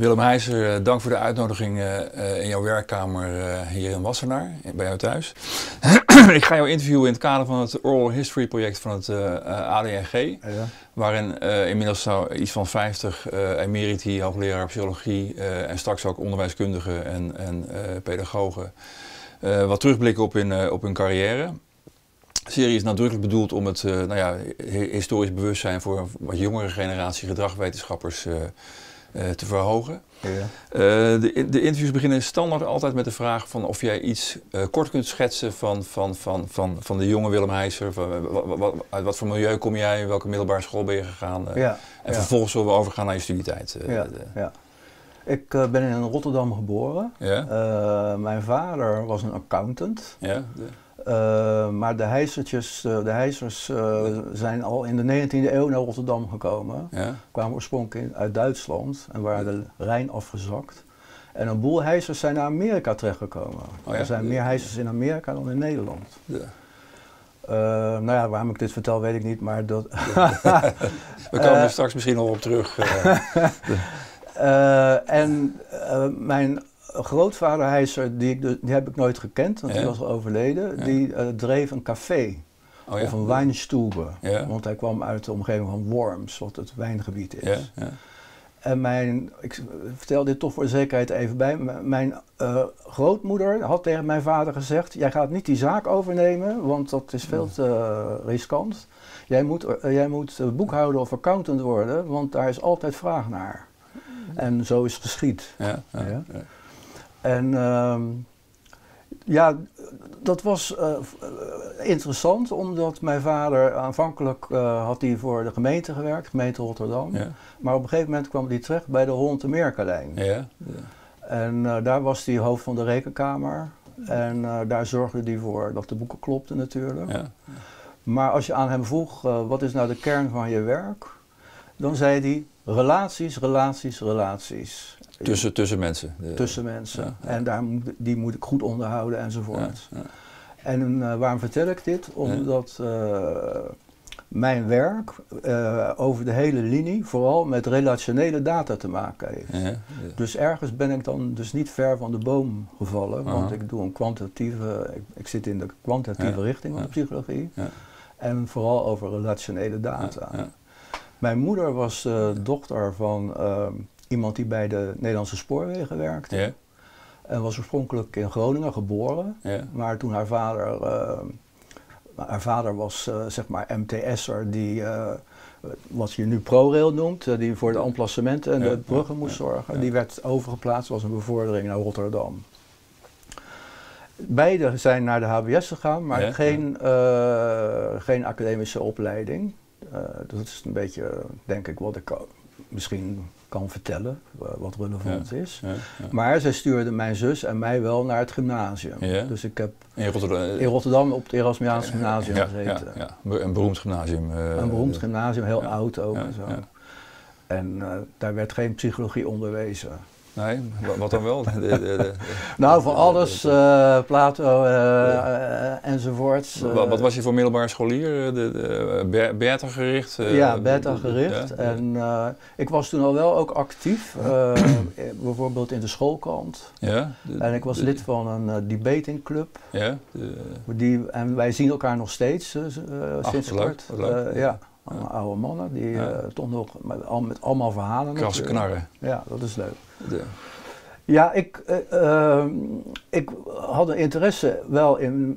Willem Heijser, dank voor de uitnodiging in jouw werkkamer hier in Wassenaar, bij jou thuis. Ik ga jou interviewen in het kader van het Oral History project van het ADNG. Ja. Waarin inmiddels iets van 50 emeriti, hoogleraar psychologie en straks ook onderwijskundigen en pedagogen wat terugblikken op hun carrière. De serie is nadrukkelijk bedoeld om het historisch bewustzijn voor een wat jongere generatie gedragswetenschappers te verhogen. Ja. De interviews beginnen standaard altijd met de vraag van of jij iets kort kunt schetsen van de jonge Willem Heijser. Uit wat voor milieu kom jij, welke middelbare school ben je gegaan? En vervolgens zullen we overgaan naar je studietijd. Ik ben in Rotterdam geboren. Ja. Mijn vader was een accountant. Ja. Maar de Heijsers zijn al in de 19e eeuw naar Rotterdam gekomen. Ja. Kwamen oorspronkelijk uit Duitsland en waren de Rijn afgezakt. En een boel Heijsers zijn naar Amerika terechtgekomen. Oh ja? Er zijn meer Heijsers in Amerika dan in Nederland. Ja. Waarom ik dit vertel weet ik niet, maar dat... We komen er straks misschien nog op terug. Mijn grootvader Heijser, die heb ik nooit gekend, want die was al overleden. Ja. Die dreef een café of een wijnstube, want hij kwam uit de omgeving van Worms, wat het wijngebied is. Ja. En ik vertel dit toch voor de zekerheid even bij, mijn grootmoeder had tegen mijn vader gezegd, jij gaat niet die zaak overnemen, want dat is veel te riskant. Jij moet boekhouder of accountant worden, want daar is altijd vraag naar. En zo is het geschied. Ja. En dat was interessant, omdat mijn vader aanvankelijk had hij voor de gemeente gewerkt, gemeente Rotterdam. Ja. Maar op een gegeven moment kwam hij terecht bij de Holland-Amerika-lijn. Ja. En daar was hij hoofd van de rekenkamer. En daar zorgde hij voor dat de boeken klopten natuurlijk. Ja. Maar als je aan hem vroeg, wat is nou de kern van je werk? Dan zei hij, relaties. Tussen mensen? Tussen mensen. Ja. En die moet ik goed onderhouden enzovoort. Ja. En waarom vertel ik dit? Omdat mijn werk over de hele linie vooral met relationele data te maken heeft. Ja. Dus ergens ben ik dan dus niet ver van de boom gevallen, want ik doe ik zit in de kwantitatieve richting van de psychologie. Ja. En vooral over relationele data. Ja. Mijn moeder was dochter van iemand die bij de Nederlandse Spoorwegen werkte. Yeah. En was oorspronkelijk in Groningen geboren. Yeah. Maar toen haar vader was zeg maar MTS'er die wat je nu ProRail noemt, die voor de emplacementen en de bruggen moest zorgen. Die werd overgeplaatst, was een bevordering naar Rotterdam. Beiden zijn naar de HBS gegaan, maar geen academische opleiding. Dat is een beetje, denk ik, wat ik misschien kan vertellen, wat relevant is. Ja. Maar zij stuurde mijn zus en mij wel naar het gymnasium. Ja. Dus ik heb in Rotterdam op het Erasmiaans gymnasium gezeten. Ja. Een beroemd gymnasium. Een beroemd gymnasium, heel oud ook en zo. Ja. En daar werd geen psychologie onderwezen. Nee, wat dan wel? Nou, voor alles, Plato enzovoorts. Wat was je voor middelbare scholier? Beta gericht? Ja, beta gericht. Ja. En ik was toen al wel ook actief, bijvoorbeeld in de schoolkrant. Ja, en ik was lid van een debatingclub. Ja, en wij zien elkaar nog steeds sinds kort. Ja. Oude mannen die toch nog met allemaal verhalen. Krasse knarren. Ja, dat is leuk. Ja, ik had een interesse wel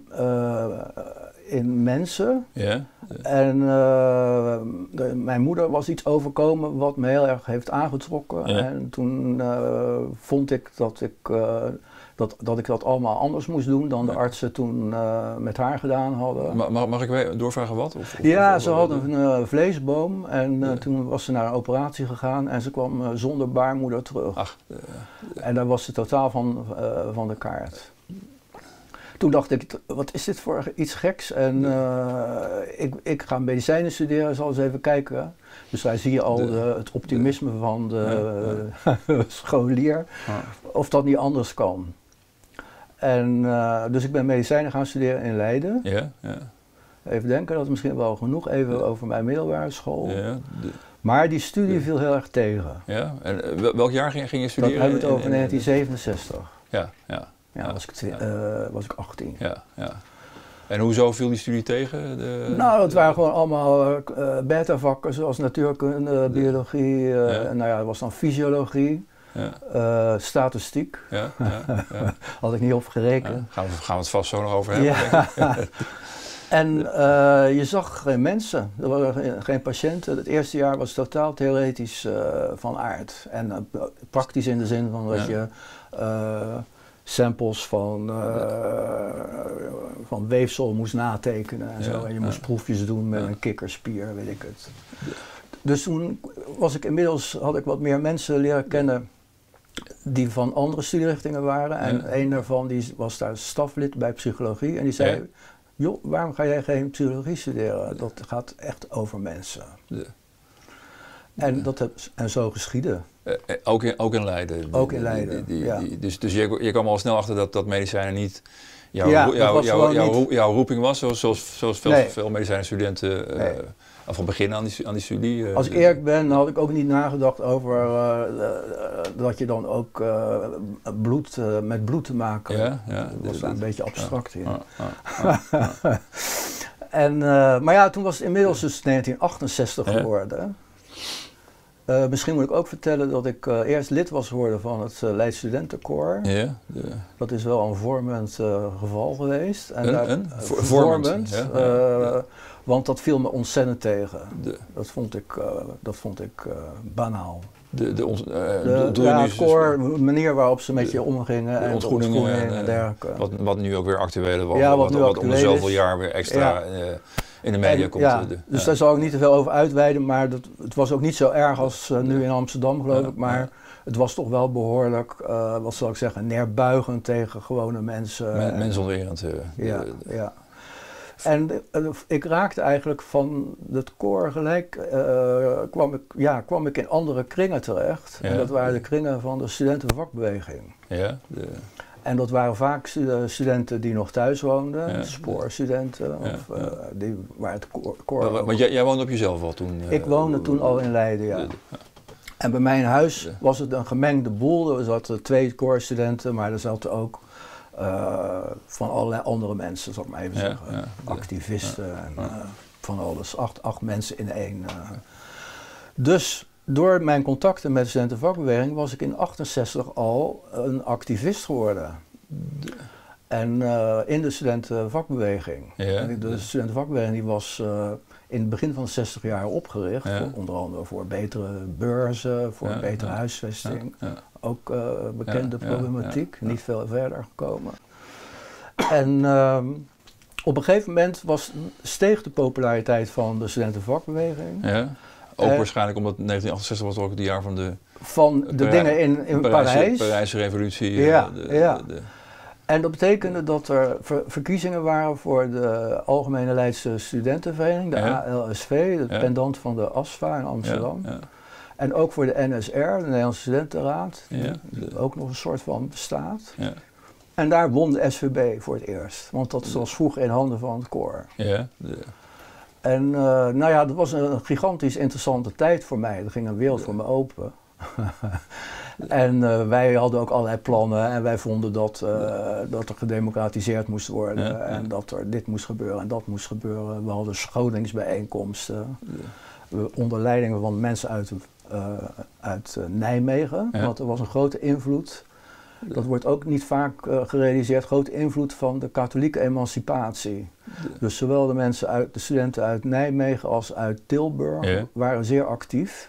in mensen. Yeah. En mijn moeder was iets overkomen wat me heel erg heeft aangetrokken. Yeah. En toen vond ik dat ik dat allemaal anders moest doen dan de artsen toen met haar gedaan hadden. Mag ik doorvragen wat? Ze hadden een vleesboom en toen was ze naar een operatie gegaan en ze kwam zonder baarmoeder terug. En daar was ze totaal van de kaart. Toen dacht ik, wat is dit voor iets geks? En ik ga medicijnen studeren, zal eens even kijken. Dus daar zie je al het optimisme van de scholier, of dat niet anders kan. En dus ik ben medicijnen gaan studeren in Leiden. Ja. Even denken, dat is misschien wel genoeg even over mijn middelbare school. Ja. Maar die studie viel heel erg tegen. Ja? En welk jaar ging je studeren? Dat hebben we het over 1967. Ja. Ja, was ik 18. Ja. En hoezo viel die studie tegen? Nou, het waren gewoon allemaal beta-vakken zoals natuurkunde, biologie, nou ja, dat was dan fysiologie, statistiek. Ja. Had ik niet op gerekend. Gaan we het vast zo nog over hebben. Ja. En je zag geen mensen, er waren geen patiënten. Het eerste jaar was totaal theoretisch van aard. En praktisch in de zin van dat je samples van weefsel moest natekenen en zo. En je moest proefjes doen met een kikkerspier, weet ik het. Dus toen had ik wat meer mensen leren kennen die van andere studierichtingen waren. En een daarvan die was daar staflid bij psychologie en die zei... Joh, waarom ga jij geen psychologie studeren? Dat gaat echt over mensen. En zo geschieden. Ook in Leiden? Ook in Leiden, Dus je kwam al snel achter dat medicijnen niet jouw roeping was, zoals veel medicijnenstudenten van beginnen aan die studie. Als ik eerlijk ben, had ik ook niet nagedacht over dat je dan ook met bloed te maken had. Dat was een beetje abstract hier. Maar ja, toen was het inmiddels dus 1968 geworden. Misschien moet ik ook vertellen dat ik eerst lid was geworden van het Leids Studentenkoor. Dat is wel een vormend geval geweest. Vormend? Want dat viel me ontzettend tegen. Dat vond ik banaal. Het koor, de manier waarop ze met je omgingen en de ontgroeningen en dergelijke. Wat nu ook weer actueel was. Wat om de zoveel jaar weer extra in de media komt. Dus daar zal ik niet te veel over uitweiden, maar het was ook niet zo erg als nu in Amsterdam, geloof ik. Maar het was toch wel behoorlijk, wat zal ik zeggen, neerbuigend tegen gewone mensen. Mensonterend. Ja. En ik raakte eigenlijk van het koor gelijk, kwam ik in andere kringen terecht. En dat waren de kringen van de studentenvakbeweging. En dat waren vaak studenten die nog thuis woonden, spoorstudenten, waar het koor... Want jij woonde op jezelf al toen? Ik woonde toen al in Leiden, En bij mijn huis was het een gemengde boel. Er zaten 2 koorstudenten, maar er zaten ook van allerlei andere mensen, zal ik maar even zeggen. Activisten en van alles. 8 mensen in één. Dus door mijn contacten met de studentenvakbeweging was ik in 1968 al een activist geworden. En in de studentenvakbeweging. De studentenvakbeweging die was in het begin van de 60 jaar opgericht. Onder andere voor betere beurzen, voor betere huisvesting. Ook bekende problematiek, niet veel verder gekomen. En op een gegeven moment steeg de populariteit van de studentenvakbeweging. Ook waarschijnlijk omdat 1968 was ook het jaar van de dingen in Parijs. Parijse revolutie. En dat betekende dat er verkiezingen waren voor de Algemene Leidse Studentenvereniging, de ALSV, de pendant van de ASFA in Amsterdam. En ook voor de NSR, de Nederlandse Studentenraad, die ook nog een soort van bestaat. En daar won de SVB voor het eerst, want dat was vroeger in handen van het koor. En dat was een gigantisch interessante tijd voor mij. Er ging een wereld voor me open. En wij hadden ook allerlei plannen en wij vonden dat er gedemocratiseerd moest worden en dat er dit moest gebeuren en dat moest gebeuren. We hadden scholingsbijeenkomsten onder leiding van mensen uit Nijmegen, want er was een grote invloed. Dat wordt ook niet vaak gerealiseerd, grote invloed van de katholieke emancipatie. Dus zowel de studenten uit Nijmegen als uit Tilburg waren zeer actief.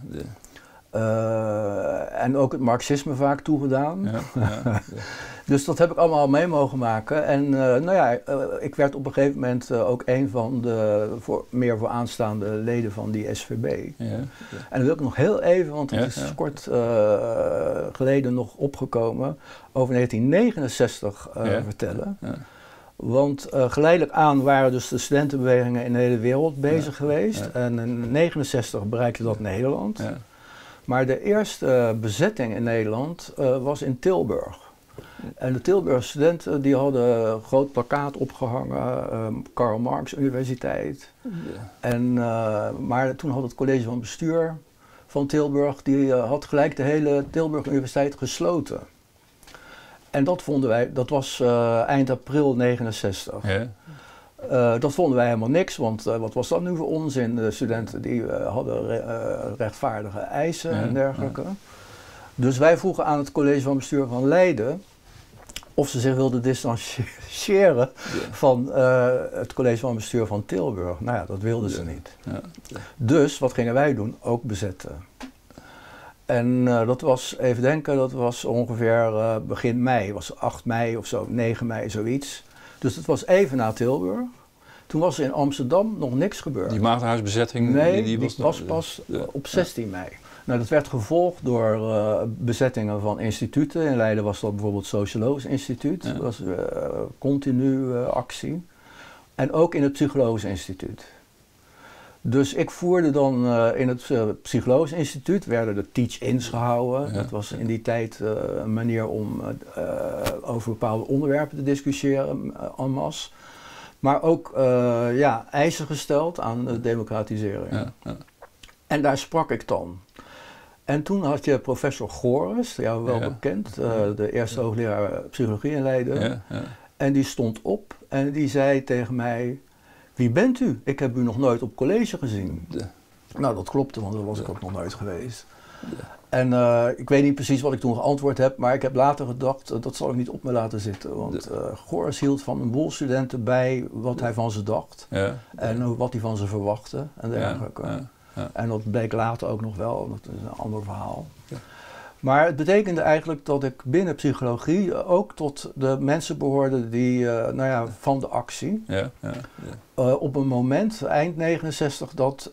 En ook het marxisme vaak toegedaan. Dus dat heb ik allemaal mee mogen maken. En ik werd op een gegeven moment ook een van de meer vooraanstaande leden van die SVB. En dan wil ik nog heel even, want het is kort geleden nog opgekomen, over 1969 vertellen. Want geleidelijk aan waren dus de studentenbewegingen in de hele wereld bezig geweest. En in 1969 bereikte dat Nederland. Maar de eerste bezetting in Nederland was in Tilburg. En de Tilburgse studenten die hadden een groot plakkaat opgehangen, Karl Marx Universiteit. Ja. En, maar toen had het college van bestuur van Tilburg, die had gelijk de hele Tilburg Universiteit gesloten. En dat vonden wij, dat was eind april 69. Ja. Dat vonden wij helemaal niks, want wat was dat nu voor onzin? De studenten die hadden rechtvaardige eisen en dergelijke. Ja. Dus wij vroegen aan het college van bestuur van Leiden of ze zich wilden distancieren van het college van bestuur van Tilburg. Nou ja, dat wilden ze niet. Ja. Dus wat gingen wij doen? Ook bezetten. En dat was, even denken, dat was ongeveer begin mei, was 8 mei of zo, 9 mei, zoiets. Dus het was even na Tilburg. Toen was er in Amsterdam nog niks gebeurd. Die Maagdenhuisbezetting? Nee, die was pas op 16 mei. Nou, dat werd gevolgd door bezettingen van instituten. In Leiden was dat bijvoorbeeld het Sociologisch Instituut. Dat was continu actie. En ook in het Psychologisch Instituut. Dus ik voerde dan in het Psychologisch Instituut, werden de teach-ins gehouden. Ja. Dat was in die tijd een manier om over bepaalde onderwerpen te discussiëren en masse. Maar ook eisen gesteld aan de democratisering. Ja, ja. En daar sprak ik dan. En toen had je professor Goris, jou wel bekend, de eerste hoogleraar psychologie in Leiden. Ja, ja. En die stond op en die zei tegen mij: wie bent u? Ik heb u nog nooit op college gezien. Ja. Nou, dat klopte, want daar was ik ook nog nooit geweest. Ja. En ik weet niet precies wat ik toen geantwoord heb, maar ik heb later gedacht, dat zal ik niet op me laten zitten. Want Goris hield van een boel studenten bij wat hij van ze dacht. Ja. En wat hij van ze verwachtte en dergelijke. Ja. Ja. Ja. En dat bleek later ook nog wel, dat is een ander verhaal. Ja. Maar het betekende eigenlijk dat ik binnen psychologie ook tot de mensen behoorde die, van de actie. Ja, ja, ja. Op een moment, eind 69, dat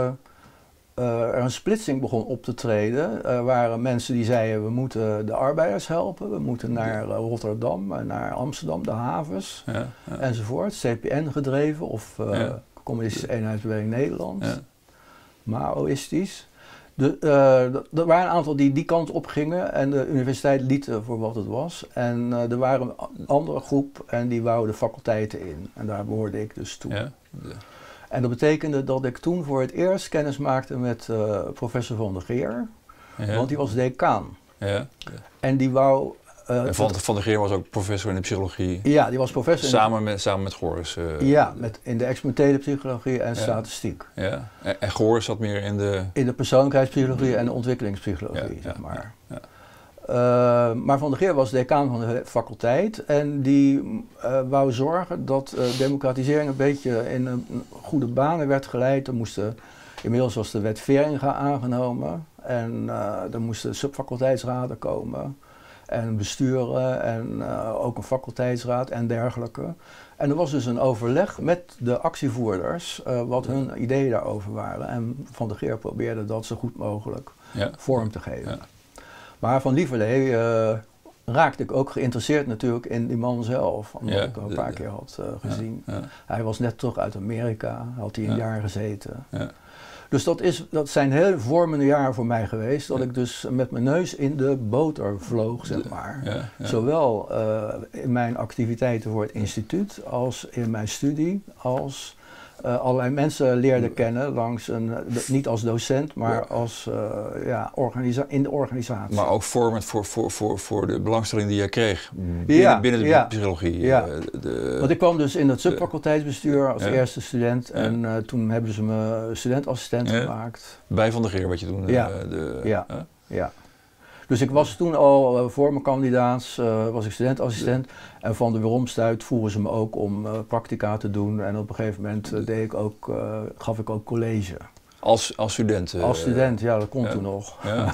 er een splitsing begon op te treden. Er waren mensen die zeiden: we moeten de arbeiders helpen, we moeten naar Rotterdam, naar Amsterdam, de havens, enzovoort. CPN gedreven of Communistische Eenheidsbeweging Nederland. Ja. Maoïstisch. Er waren een aantal die kant op gingen en de universiteit liet voor wat het was. En er waren een andere groep en die wouden de faculteiten in. En daar behoorde ik dus toe. Ja. Ja. En dat betekende dat ik toen voor het eerst kennis maakte met professor Van der Geer. Ja. Want die was decaan. Ja. Ja. En die wou... Van der Geer was ook professor in de psychologie. Ja, die was professor samen met Goris. In de experimentele psychologie en statistiek. Ja. En Goris zat meer in de... In de persoonlijkheidspsychologie en de ontwikkelingspsychologie, zeg maar. Ja. Maar Van der Geer was decaan van de faculteit en die wou zorgen dat democratisering een beetje in een goede banen werd geleid. Inmiddels was de wet Veringa aangenomen en er moesten subfaculteitsraden komen. En besturen en ook een faculteitsraad en dergelijke. En er was dus een overleg met de actievoerders wat hun ideeën daarover waren. En Van der Geer probeerde dat zo goed mogelijk vorm te geven. Ja. Maar van Lieverlee raakte ik ook geïnteresseerd natuurlijk in die man zelf. Omdat ik hem een paar keer had gezien. Ja. Hij was net terug uit Amerika, had hij een jaar gezeten. Ja. Dus dat zijn heel vormende jaren voor mij geweest, dat ik dus met mijn neus in de boter vloog, zeg maar. Ja, ja. Zowel in mijn activiteiten voor het instituut, als in mijn studie, als allerlei mensen leerde kennen, niet als docent, maar als in de organisatie. Maar ook vormend voor de belangstelling die je kreeg binnen de psychologie. Ja. Want ik kwam dus in het subfaculteitsbestuur als eerste student en toen hebben ze me studentassistent gemaakt. Bij Van der Geer wat je toen... Ja. Dus ik was toen al voor mijn kandidaats, was ik studentassistent. En van de weeromstuit voeren ze me ook om practica te doen. En op een gegeven moment gaf ik ook college. Als student? Als student, ja, dat kon toen nog.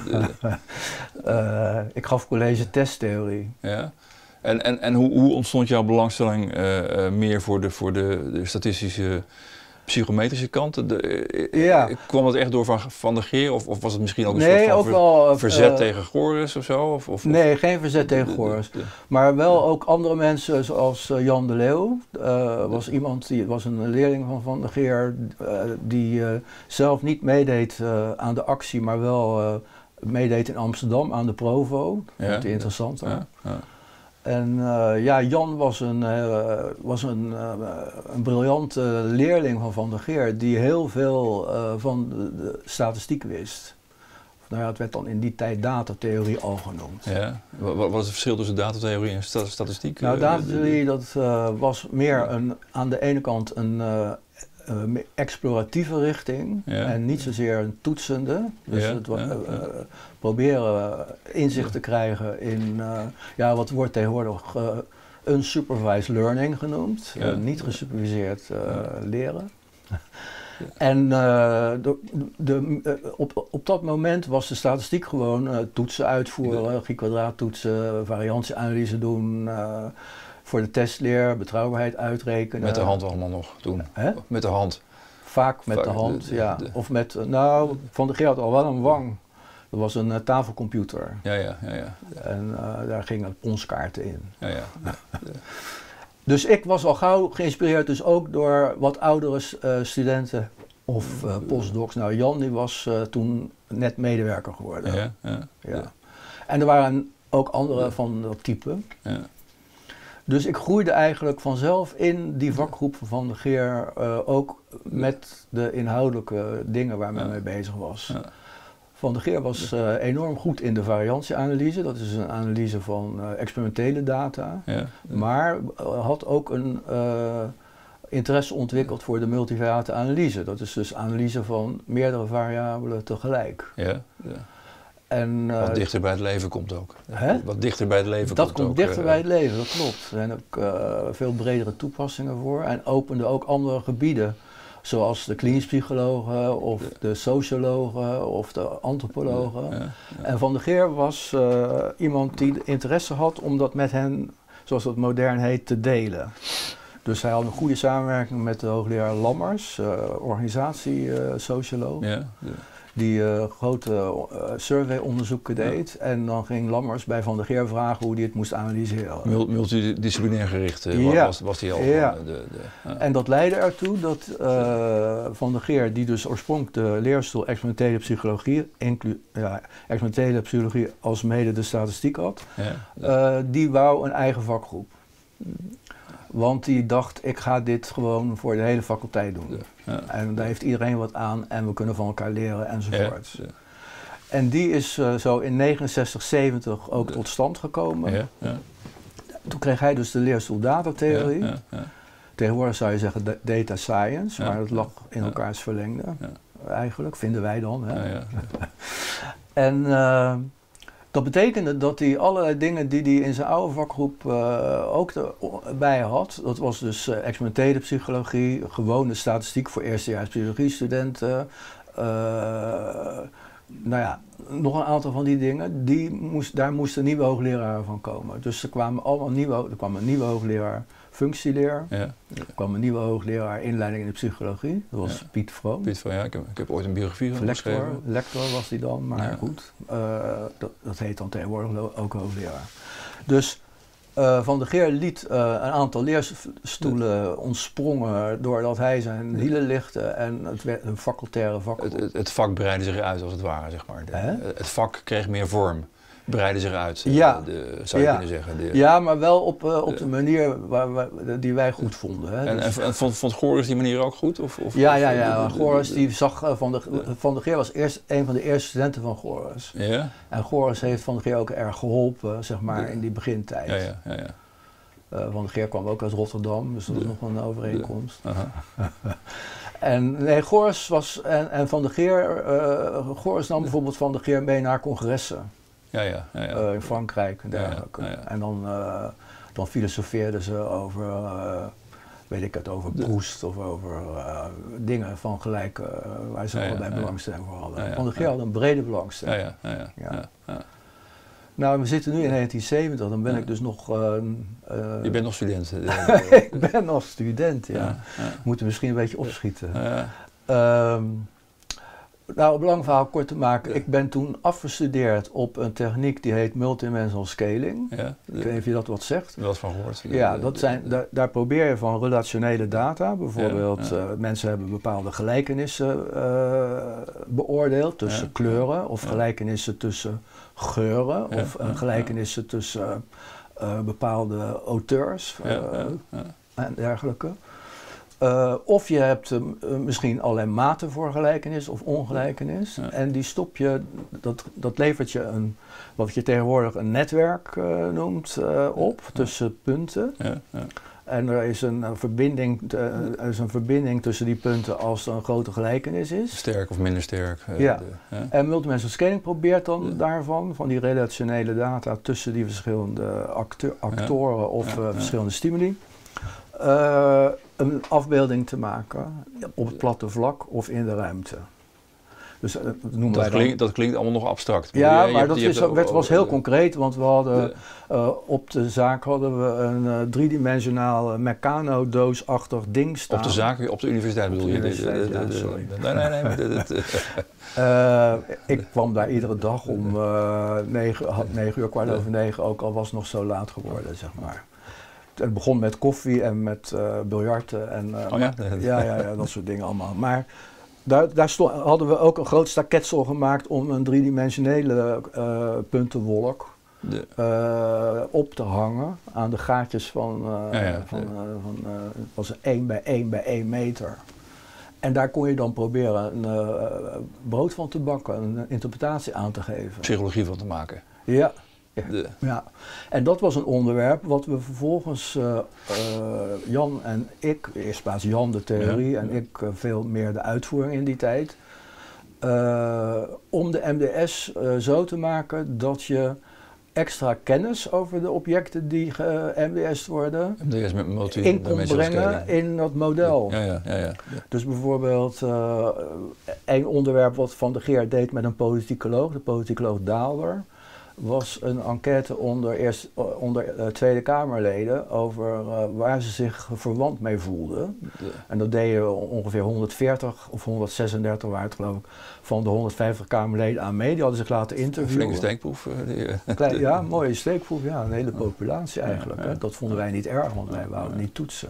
Ja. Ik gaf college testtheorie. Ja. En hoe ontstond jouw belangstelling meer voor de statistische... psychometrische kant? Kwam dat echt door Van der Geer of was het misschien ook een soort van verzet tegen Goris of zo? Nee, geen verzet tegen Goris. Maar wel ook andere mensen zoals Jan de Leeuw. Was iemand, die was een leerling van der Geer die zelf niet meedeed aan de actie, maar wel meedeed in Amsterdam aan de Provo. Dat vond hij interessanter. En ja, Jan was een briljante leerling van Van der Geer die heel veel van de statistiek wist. Nou ja, het werd dan in die tijd datatheorie al genoemd. Ja. Wat is het verschil tussen datatheorie en statistiek? Nou, datatheorie dat was meer aan de ene kant een exploratieve richting en niet zozeer een toetsende. Dus het proberen inzicht te krijgen in wat wordt tegenwoordig unsupervised learning genoemd. Niet gesuperviseerd leren. En op dat moment was de statistiek gewoon toetsen uitvoeren, G-kwadraattoetsen, variantieanalyse doen, voor de testleer, betrouwbaarheid uitrekenen. Met de hand allemaal nog toen? Hè? Met de hand? Vaak met de hand, ja. Of met, nou, Van der Geer had al wel een wang. Dat was een tafelcomputer. Ja. En daar gingen ponskaarten in. Ja. Dus ik was al gauw geïnspireerd, dus ook door wat oudere studenten of postdocs. Nou, Jan die was toen net medewerker geworden. Ja. En er waren ook andere van dat type. Ja. Dus ik groeide eigenlijk vanzelf in die vakgroep van der Geer ook met de inhoudelijke dingen waar men mee bezig was. Ja. Van der Geer was enorm goed in de variantieanalyse, dat is een analyse van experimentele data, maar had ook een interesse ontwikkeld voor de multivariate analyse. Dat is dus analyse van meerdere variabelen tegelijk. En, wat dichter bij het leven komt ook. Hè? Wat dichter bij het leven dat komt ook. Dat komt dichter bij het leven, dat klopt. Er zijn ook veel bredere toepassingen voor en opende ook andere gebieden. Zoals de klinisch psychologen of de sociologen of de antropologen. En Van der Geer was iemand die interesse had om dat met hen, zoals dat modern heet, te delen. Dus hij had een goede samenwerking met de hoogleraar Lammers, organisatiesocioloog. Die grote surveyonderzoeken deed. En dan ging Lammers bij Van der Geer vragen hoe hij het moest analyseren. Multidisciplinair gericht was hij al. En dat leidde ertoe dat Van der Geer, die dus oorspronkelijk de leerstoel experimentele psychologie, experimentele psychologie als mede de statistiek had, die wou een eigen vakgroep. Want die dacht, ik ga dit gewoon voor de hele faculteit doen. En daar heeft iedereen wat aan en we kunnen van elkaar leren enzovoort. En die is zo in 69, 70 ook tot stand gekomen. Toen kreeg hij dus de leerstoel datatheorie. Tegenwoordig zou je zeggen data science, maar dat lag in elkaars verlengde. Eigenlijk, vinden wij dan. Hè? En dat betekende dat hij allerlei dingen die hij in zijn oude vakgroep ook erbij had. Dat was dus experimentele psychologie, gewone statistiek voor eerstejaars psychologiestudenten. Nog een aantal van die dingen. Daar moesten nieuwe hoogleraren van komen. Dus er kwam een nieuwe hoogleraar functieleer. Er kwam een nieuwe hoogleraar inleiding in de psychologie. Dat was Piet Vroom. Piet Vroom, ik heb ooit een biografie van hem geschreven. Lector was hij dan, maar goed. Dat heet dan tegenwoordig ook hoogleraar. Dus Van der Geer liet een aantal leerstoelen ontsprongen doordat hij zijn hielen lichtte en het werd een facultaire vakgroep. Het vak breidde zich uit als het ware, zeg maar. Het vak kreeg meer vorm. Breidde zich uit, zou je kunnen zeggen. Ja, maar wel op de manier die wij goed vonden. Hè. En vond Goris die manier ook goed? Goris die zag Van der Geer was een van de eerste studenten van Goris. Ja? En Goris heeft Van der Geer ook erg geholpen, zeg maar, in die begintijd. Van der Geer kwam ook uit Rotterdam, dus dat is nog een overeenkomst. En nee, Goris was en Van der Geer, Goris nam bijvoorbeeld Van der Geer mee naar congressen. In Frankrijk en dergelijke. En dan filosofeerden ze over, over Proust of over dingen van gelijk waar ze allebei belangstelling voor hadden. Van der Geer had een brede belangstelling. Nou, we zitten nu in 1970, dan ben ik dus nog... Je bent nog student. Ik ben nog student, We moeten misschien een beetje opschieten. Nou, om lang verhaal kort te maken, ik ben toen afgestudeerd op een techniek die heet multidimensional scaling. Ik weet niet of je dat wat zegt. Wel eens van gehoord. Ja, daar probeer je van relationele data, bijvoorbeeld mensen hebben bepaalde gelijkenissen beoordeeld tussen kleuren of gelijkenissen tussen geuren of gelijkenissen tussen bepaalde auteurs en dergelijke. Of je hebt misschien alleen maten voor gelijkenis of ongelijkenis. Ja. En die stop je, dat levert je wat je tegenwoordig een netwerk noemt op tussen punten. Ja. Ja. En er is een verbinding tussen die punten als er een grote gelijkenis is. Sterk of minder sterk. Ja. En multidimensional scaling probeert dan daarvan, van die relationele data tussen die verschillende actoren of verschillende stimuli, een afbeelding te maken op het platte vlak of in de ruimte. Dus dat klinkt allemaal nog abstract. Maar dat was heel concreet, want we hadden op de zaak hadden we een driedimensionaal Meccano-doosachtig ding staan. Op de zaak, op de universiteit bedoel je? Sorry. Nee. Ik kwam daar iedere dag om 9 uur, 9:15, ook al was het nog zo laat geworden, zeg maar. Het begon met koffie en met biljarten en dat soort dingen allemaal. Maar daar hadden we ook een groot staketsel gemaakt om een driedimensionele puntenwolk op te hangen aan de gaatjes van was 1 bij 1 bij 1 meter. En daar kon je dan proberen een brood van te bakken, een interpretatie aan te geven. Psychologie van te maken. Ja. Ja, en dat was een onderwerp wat we vervolgens, Jan en ik, eerst plaats Jan de theorie en ik veel meer de uitvoering in die tijd, om de MDS zo te maken dat je extra kennis over de objecten die ge-MDS'd worden in kon brengen in dat model. Ja. Dus bijvoorbeeld een onderwerp wat Van der Geer deed met een politicoloog, de politicoloog Daalder, was een enquête onder Tweede Kamerleden over waar ze zich verwant mee voelden. En dat deden ongeveer 140 of 136 waren het geloof ik, van de 150 Kamerleden aan mee. Die hadden zich laten interviewen. Een flinke steekproef. Ja, een mooie steekproef. Ja, een hele populatie eigenlijk. Ja. Dat vonden wij niet erg, want wij wouden niet toetsen.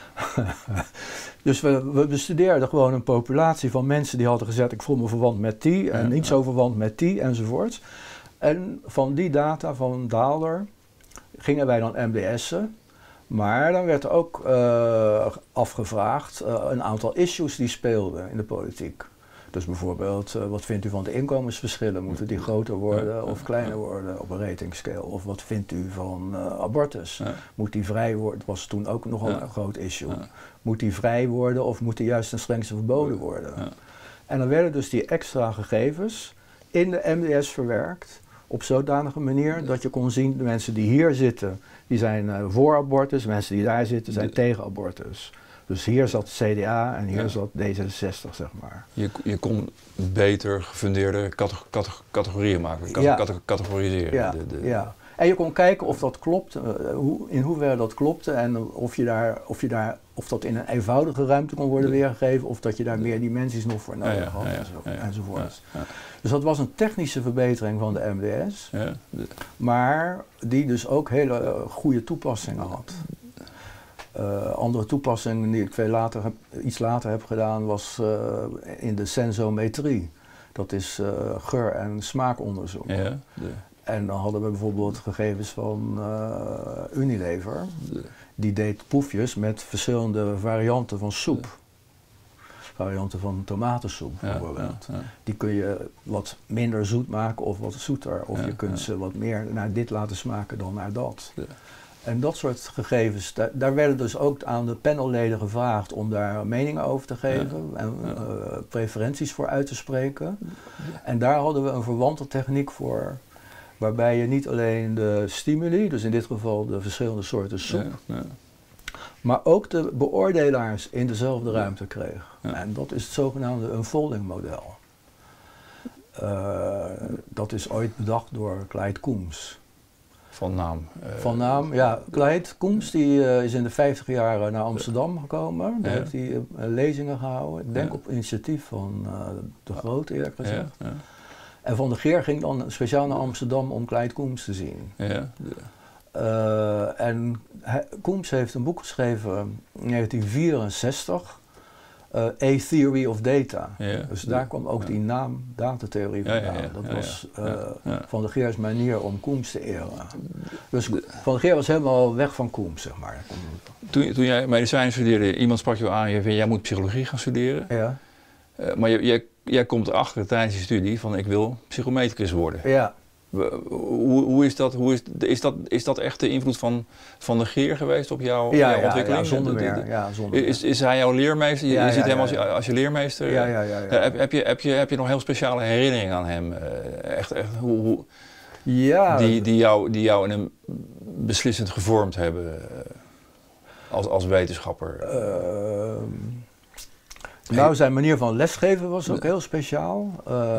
Dus we bestudeerden gewoon een populatie van mensen die hadden gezegd ik voel me verwant met die en niet zo verwant met die enzovoort. En van die data van Daalder gingen wij dan MDS'en, maar dan werd er ook afgevraagd een aantal issues die speelden in de politiek. Dus bijvoorbeeld, wat vindt u van de inkomensverschillen? Moeten die groter worden of kleiner worden op een ratingscale? Of wat vindt u van abortus? Moet die vrij worden? Dat was toen ook nog een groot issue. Moet die vrij worden of moet die juist ten strengste verboden worden? En dan werden dus die extra gegevens in de MDS verwerkt op zodanige manier dat je kon zien, de mensen die hier zitten, die zijn voor abortus, mensen die daar zitten zijn tegen abortus. Dus hier zat CDA en hier zat D66, zeg maar. Je kon beter gefundeerde categorieën maken, categoriseren. Ja. En je kon kijken of dat klopte, in hoeverre dat klopte en of dat in een eenvoudige ruimte kon worden weergegeven of dat je daar meer dimensies nog voor nodig had enzovoort. Dus dat was een technische verbetering van de MDS, maar die dus ook hele goede toepassingen had. Andere toepassing die ik iets later heb gedaan was in de sensometrie. Dat is geur- en smaakonderzoek. En dan hadden we bijvoorbeeld gegevens van Unilever. Die deed proefjes met verschillende varianten van soep. Varianten van tomatensoep bijvoorbeeld. Die kun je wat minder zoet maken of wat zoeter. Of je kunt ze wat meer naar dit laten smaken dan naar dat. En dat soort gegevens, daar werden dus ook aan de panelleden gevraagd om daar meningen over te geven en preferenties voor uit te spreken. En daar hadden we een verwante techniek voor, waarbij je niet alleen de stimuli, dus in dit geval de verschillende soorten soep, maar ook de beoordelaars in dezelfde ruimte kreeg. En dat is het zogenaamde unfolding model. Dat is ooit bedacht door Clyde Coombs. Van naam? Van naam, ja. Clyde Coombs die, is in de 50 jaar naar Amsterdam gekomen. Daar heeft hij lezingen gehouden. Ik denk op initiatief van de Groot, eerlijk gezegd. En Van der Geer ging dan speciaal naar Amsterdam om Clyde Coombs te zien. En Coombs heeft een boek geschreven in 1964 A Theory of Data. Ja. Dus daar kwam ook die naam datatheorie vandaan. Dat was Van der Geers manier om Coombs te eren. Dus Van der Geer was helemaal weg van Coombs, zeg maar. Toen jij medicijn studeerde, iemand sprak je aan, jij moet psychologie gaan studeren. Ja. Maar jij komt erachter tijdens je studie van ik wil psychometricus worden. Ja. Hoe is dat? Is dat echt de invloed van de Geer geweest op jouw ontwikkeling? Ja, zonder meer. Is hij jouw leermeester? Je ziet hem als je leermeester. Ja. Heb je nog heel speciale herinneringen aan hem? Echt die jou in een beslissend gevormd hebben als wetenschapper? Nou, zijn manier van lesgeven was ook heel speciaal.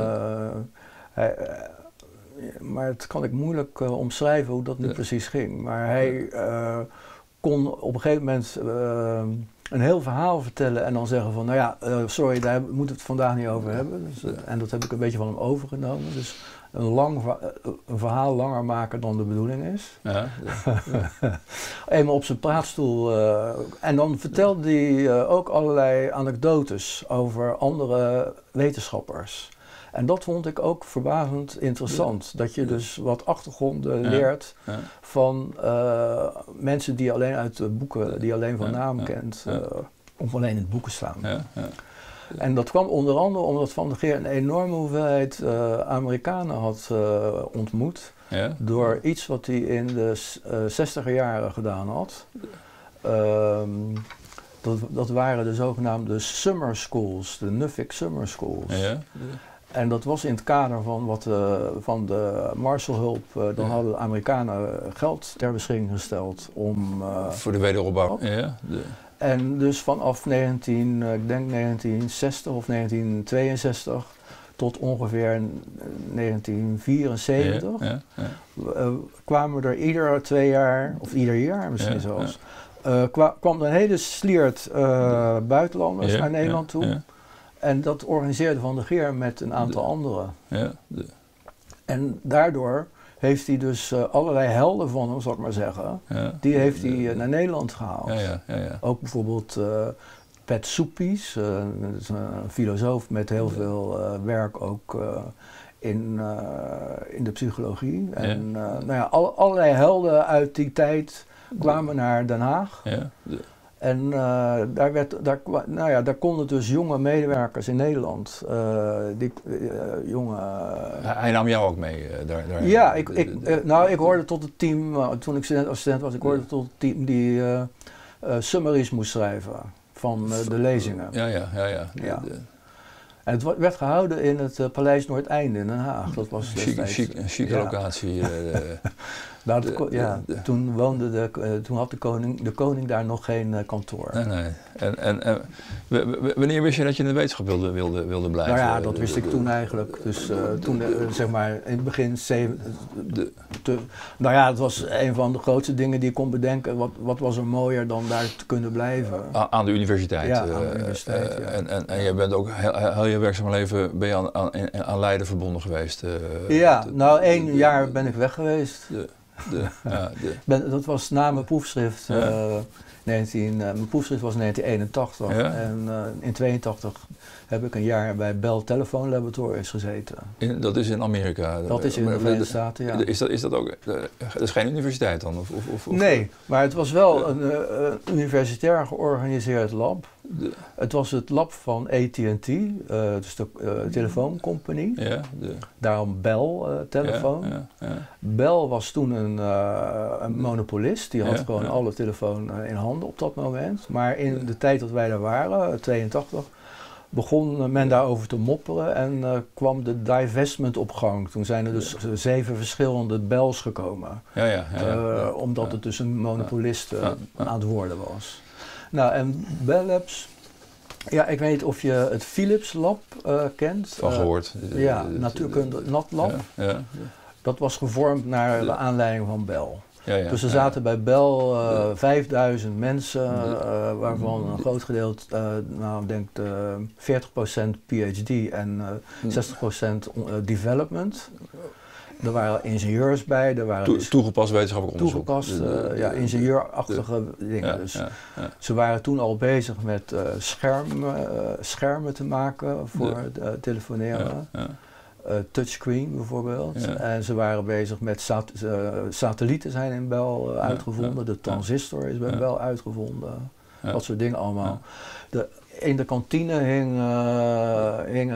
Maar het kan ik moeilijk omschrijven hoe dat nu precies ging. Maar hij kon op een gegeven moment een heel verhaal vertellen en dan zeggen van, nou ja, sorry, daar moeten we het vandaag niet over hebben. Dus, en dat heb ik een beetje van hem overgenomen. Dus een verhaal langer maken dan de bedoeling is. Ja. Eenmaal op zijn praatstoel. En dan vertelde hij ook allerlei anekdotes over andere wetenschappers. En dat vond ik ook verbazend interessant. Dat je dus wat achtergronden leert van mensen die alleen uit de boeken, die alleen van naam kent, of alleen in het boeken staan. En dat kwam onder andere omdat Van der Geer een enorme hoeveelheid Amerikanen had ontmoet. Door iets wat hij in de 60er jaren gedaan had. Dat waren de zogenaamde summer schools, de Nuffic summer schools. En dat was in het kader van van de Marshallhulp. Dan hadden de Amerikanen geld ter beschikking gesteld om... voor de wederopbouw. En dus vanaf 1960 of 1962 tot ongeveer 1974 kwamen er ieder 2 jaar, of ieder jaar misschien zelfs, kwam er een hele sliert buitenlanders naar Nederland toe. En dat organiseerde Van der Geer met een aantal anderen. En daardoor heeft hij dus allerlei helden van hem, zal ik maar zeggen, die heeft hij naar Nederland gehaald. Ook bijvoorbeeld Pat Soepies, een filosoof met heel veel werk ook in de psychologie. En allerlei helden uit die tijd kwamen naar Den Haag. En daar konden dus jonge medewerkers in Nederland, Hij nam jou ook mee daar? Ja, ik hoorde tot het team, toen ik student was, ik hoorde tot het team die summaries moest schrijven van de lezingen. Ja. En het werd gehouden in het Paleis Noordeinde in Den Haag. Dat was een chique locatie. Toen had de koning daar nog geen kantoor. Nee. En wanneer wist je dat je in de wetenschap wilde blijven? Nou ja, dat wist ik toen eigenlijk. Dus toen, zeg maar, in het begin... het was een van de grootste dingen die ik kon bedenken. Wat was er mooier dan daar te kunnen blijven? Aan de universiteit? Ja, aan de universiteit, En je bent ook heel je werkzaam leven aan Leiden verbonden geweest? 1 jaar ben ik weg geweest. Dat was na mijn proefschrift. Mijn proefschrift was in 1981 en in 1982 heb ik een jaar bij Bell Telephone Laboratories gezeten. Dat is in Amerika? Dat is in de Verenigde Staten, ja. Is dat ook... Dat is geen universiteit dan? Nee, maar het was wel een universitair georganiseerd lab. Het was het lab van AT&T, dus de telefooncompagnie. Daarom Bell telefoon. Bell was toen een monopolist, die had gewoon alle telefoon in handen op dat moment. Maar in de tijd dat wij daar waren, 82, begon men daarover te mopperen en kwam de divestment op gang. Toen zijn er dus 7 verschillende Bells gekomen. Omdat het dus een monopolist aan het worden was. Nou, en Bell Labs, ik weet niet of je het Philips Lab kent. Van gehoord. Natuurkunde NatLab. Dat was gevormd naar de aanleiding van Bell. Dus er zaten bij Bell 5000 mensen, waarvan een groot gedeelte, ik denk 40% PhD en 60% development. Er waren ingenieurs bij, er waren toegepast wetenschappelijk onderzoek. Toegepast, ingenieurachtige dingen. Dus ze waren toen al bezig met schermen te maken voor het telefoneren. Touchscreen bijvoorbeeld. En ze waren bezig met satellieten zijn in Bell uitgevonden. De transistor is bij Bell uitgevonden. Dat soort dingen allemaal. In de kantine hing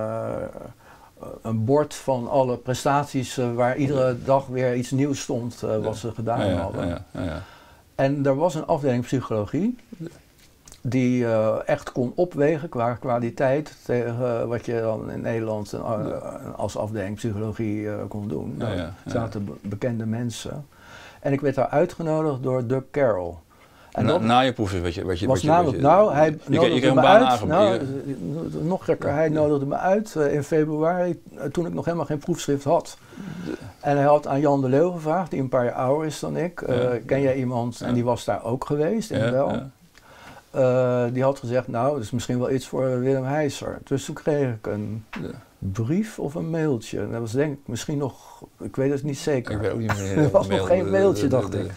een bord van alle prestaties waar iedere dag weer iets nieuws stond wat ze gedaan hadden. En er was een afdeling psychologie die echt kon opwegen qua kwaliteit tegen wat je dan in Nederland als afdeling psychologie kon doen. Daar zaten bekende mensen. En ik werd daar uitgenodigd door Doug Carroll. En na je proefschrift, hij nodigde me uit. Nog gekker, hij nodigde me uit in februari, toen ik nog helemaal geen proefschrift had. En hij had aan Jan de Leeuw gevraagd, die een paar jaar ouder is dan ik. Ken jij iemand? En die was daar ook geweest in Bell. Die had gezegd, nou, dat is misschien wel iets voor Willem Heijser. Dus toen kreeg ik een brief of een mailtje. En dat was denk ik misschien nog, ik weet het niet zeker. Ik weet ook niet meer. Er was nog geen mailtje, dacht ik.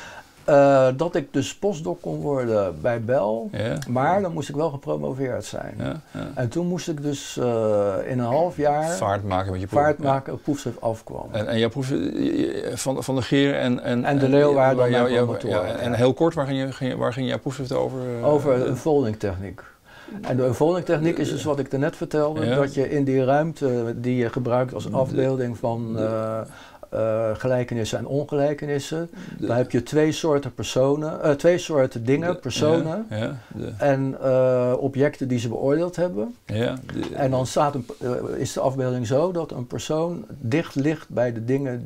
Dat ik dus postdoc kon worden bij Bell, maar dan moest ik wel gepromoveerd zijn. En toen moest ik dus in een half jaar vaart maken met je proefschrift afkwam. En jouw proefschrift van de Geer en de Leeuw waren dan mijn promotoren. En heel kort, waar ging jouw proefschrift over? Over unfolding techniek. En de unfolding techniek is dus wat ik daarnet vertelde, dat je in die ruimte die je gebruikt als afbeelding van gelijkenissen en ongelijkenissen. Dan heb je twee soorten dingen, personen en objecten die ze beoordeeld hebben. En dan is de afbeelding zo dat een persoon dicht ligt bij de dingen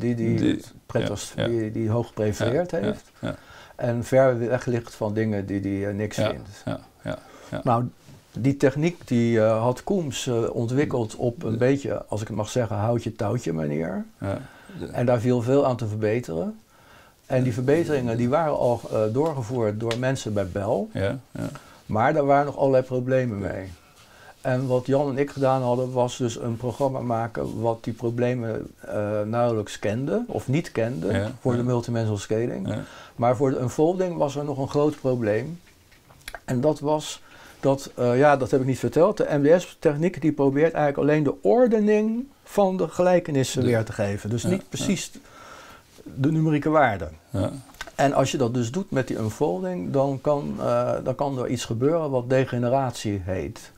die hoog geprefereerd heeft. En ver weg ligt van dingen die hij niks vindt. Nou, die techniek die had Coombs ontwikkeld op een beetje, als ik het mag zeggen, houtje-touwtje manier. En daar viel veel aan te verbeteren. En die verbeteringen die waren al doorgevoerd door mensen bij Bell. Maar daar waren nog allerlei problemen mee. En wat Jan en ik gedaan hadden was dus een programma maken wat die problemen nauwelijks kende of niet kende voor de multidimensional scaling. Maar voor de unfolding was er nog een groot probleem. En dat was dat heb ik niet verteld, de MDS-techniek die probeert eigenlijk alleen de ordening van de gelijkenissen weer te geven. Dus niet precies de numerieke waarden. En als je dat dus doet met die unfolding, dan kan er iets gebeuren wat degeneratie heet.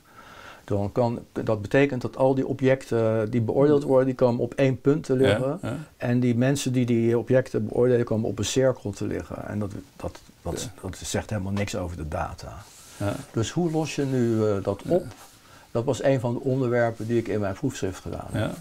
Dat betekent dat al die objecten die beoordeeld worden, die komen op één punt te liggen. En die mensen die objecten beoordelen, komen op een cirkel te liggen. En dat zegt helemaal niks over de data. Dus hoe los je nu dat op? Dat was een van de onderwerpen die ik in mijn proefschrift gedaan heb.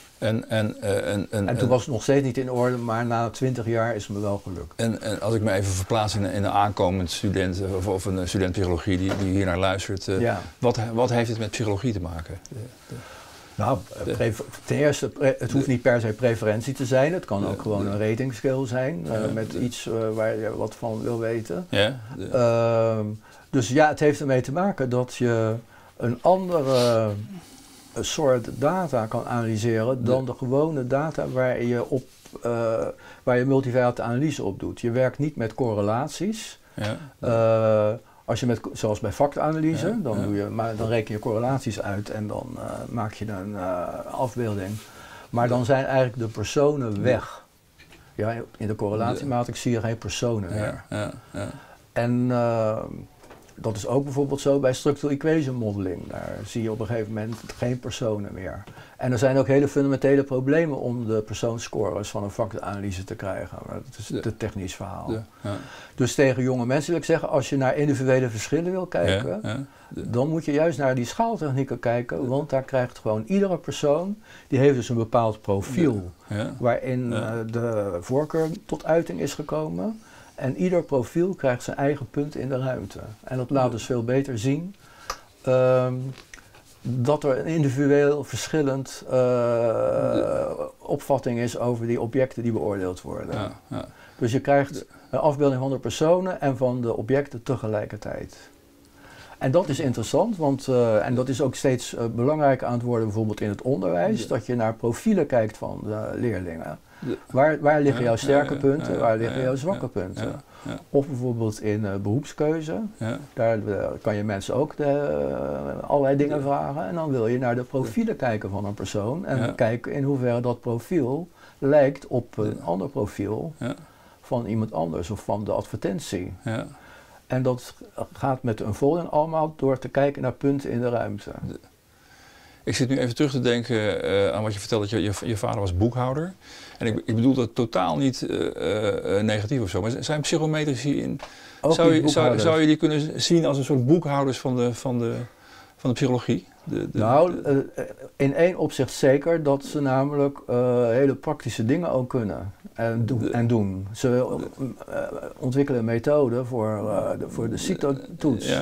En toen was het nog steeds niet in orde, maar na 20 jaar is het me wel gelukt. En als ik me even verplaats in een aankomend student of een student psychologie die hier naar luistert, wat heeft het met psychologie te maken? Nou, ten eerste, het hoeft niet per se preferentie te zijn. Het kan ook gewoon een rating scale zijn met iets waar je wat van wil weten. Dus ja, het heeft ermee te maken dat je een andere soort data kan analyseren dan de gewone data waar je multivariate analyse op doet. Je werkt niet met correlaties. Als je zoals bij factanalyse, dan reken je correlaties uit en dan maak je een afbeelding. Maar dan zijn eigenlijk de personen weg. Ja, in de correlatiematrix zie je geen personen meer. En dat is ook bijvoorbeeld zo bij structural equation modeling. Daar zie je op een gegeven moment geen personen meer. En er zijn ook hele fundamentele problemen om de persoonscores van een factoranalyse te krijgen. Maar dat is een te technisch verhaal. Dus tegen jonge mensen wil ik zeggen, als je naar individuele verschillen wil kijken, dan moet je juist naar die schaaltechnieken kijken. Want daar krijgt gewoon iedere persoon, die heeft dus een bepaald profiel waarin de voorkeur tot uiting is gekomen. En ieder profiel krijgt zijn eigen punt in de ruimte. En dat laat dus veel beter zien dat er een individueel verschillend opvatting is over die objecten die beoordeeld worden. Dus je krijgt een afbeelding van de personen en van de objecten tegelijkertijd. En dat is interessant, want en dat is ook steeds belangrijker aan het worden, bijvoorbeeld in het onderwijs, dat je naar profielen kijkt van leerlingen. Waar liggen jouw sterke punten, waar liggen jouw zwakke punten? Of bijvoorbeeld in beroepskeuze, daar kan je mensen ook allerlei dingen vragen. En dan wil je naar de profielen kijken van een persoon en kijken in hoeverre dat profiel lijkt op een ander profiel van iemand anders of van de advertentie. En dat gaat met een unfolding allemaal door te kijken naar punten in de ruimte. Ik zit nu even terug te denken aan wat je vertelde, dat je vader was boekhouder. En ik bedoel dat totaal niet negatief of zo, maar zijn psychometrici in... Zou je die kunnen zien als een soort boekhouders van de psychologie? In één opzicht zeker, dat ze namelijk hele praktische dingen ook kunnen en doen. Ze ontwikkelen een methode voor de CITO-toets.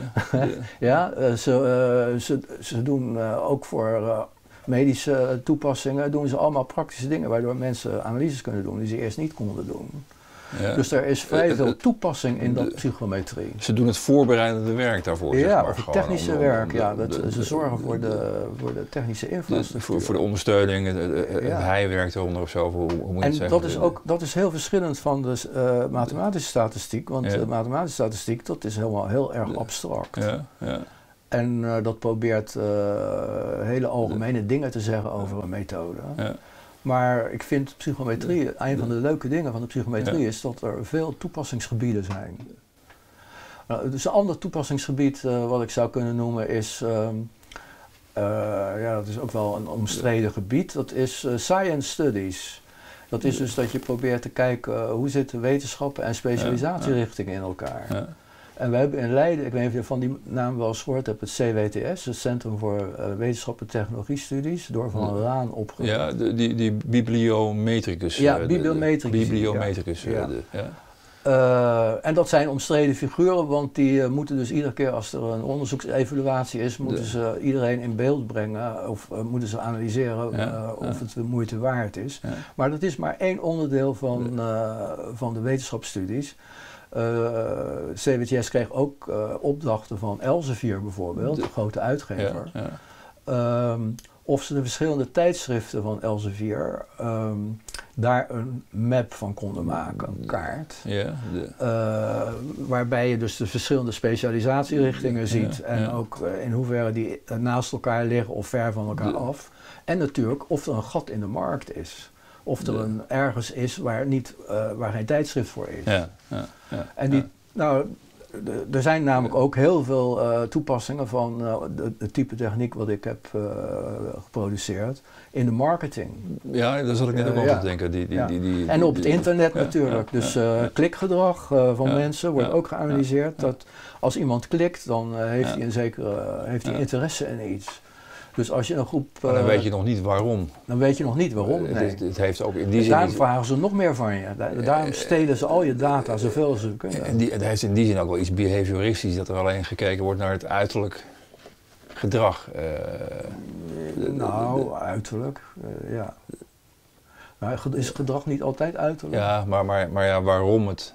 Ze doen ook voor medische toepassingen, doen ze allemaal praktische dingen waardoor mensen analyses kunnen doen die ze eerst niet konden doen. Dus er is vrij veel toepassing in dat psychometrie. Ze doen het voorbereidende werk daarvoor. Ja, of het technische werk. Ze zorgen voor de technische infrastructuur. Voor de ondersteuning, het heiwerk eronder of zo. Hoe moet je het zeggen? Dat is heel verschillend van de mathematische statistiek. Want de mathematische statistiek, dat is helemaal heel erg abstract. En dat probeert hele algemene dingen te zeggen over een methode. Maar ik vind psychometrie, een van de leuke dingen van de psychometrie is dat er veel toepassingsgebieden zijn. Dus een ander toepassingsgebied wat ik zou kunnen noemen is, dat is ook wel een omstreden gebied, dat is science studies. Dat is dus dat je probeert te kijken hoe zitten wetenschappen en specialisatierichtingen in elkaar. En we hebben in Leiden, ik weet niet of je van die naam wel eens gehoord hebt, het CWTS, het Centrum voor Wetenschap en Technologiestudies, door Van Raan opgericht. Ja, die bibliometricus. Bibliometricus. En dat zijn omstreden figuren, want die moeten dus iedere keer als er een onderzoeksevaluatie is, moeten ze iedereen in beeld brengen of moeten ze analyseren of het de moeite waard is. Maar dat is maar één onderdeel van de wetenschapsstudies. CWTS kreeg ook opdrachten van Elsevier bijvoorbeeld, de grote uitgever. Of ze de verschillende tijdschriften van Elsevier daar een map van konden maken, een kaart. Waarbij je dus de verschillende specialisatierichtingen ziet en ook in hoeverre die naast elkaar liggen of ver van elkaar af. En natuurlijk of er een gat in de markt is. Of er ergens is waar geen tijdschrift voor is. En er zijn namelijk ook heel veel toepassingen van de type techniek wat ik heb geproduceerd in de marketing. Ja, daar zat ik net ook over te denken. En op het internet natuurlijk. Dus klikgedrag van mensen wordt ook geanalyseerd. Dat als iemand klikt, dan heeft hij interesse in iets. Dus als je een groep... Maar dan weet je nog niet waarom. Dan weet je nog niet waarom, nee. Het heeft ook in die zin... Daarom vragen ze nog meer van je. Daarom stelen ze al je data zoveel als ze kunnen. En het heeft in die zin ook wel iets behavioristisch, dat er alleen gekeken wordt naar het uiterlijk gedrag. Uiterlijk, ja. Maar is gedrag niet altijd uiterlijk? Ja, maar ja, waarom het...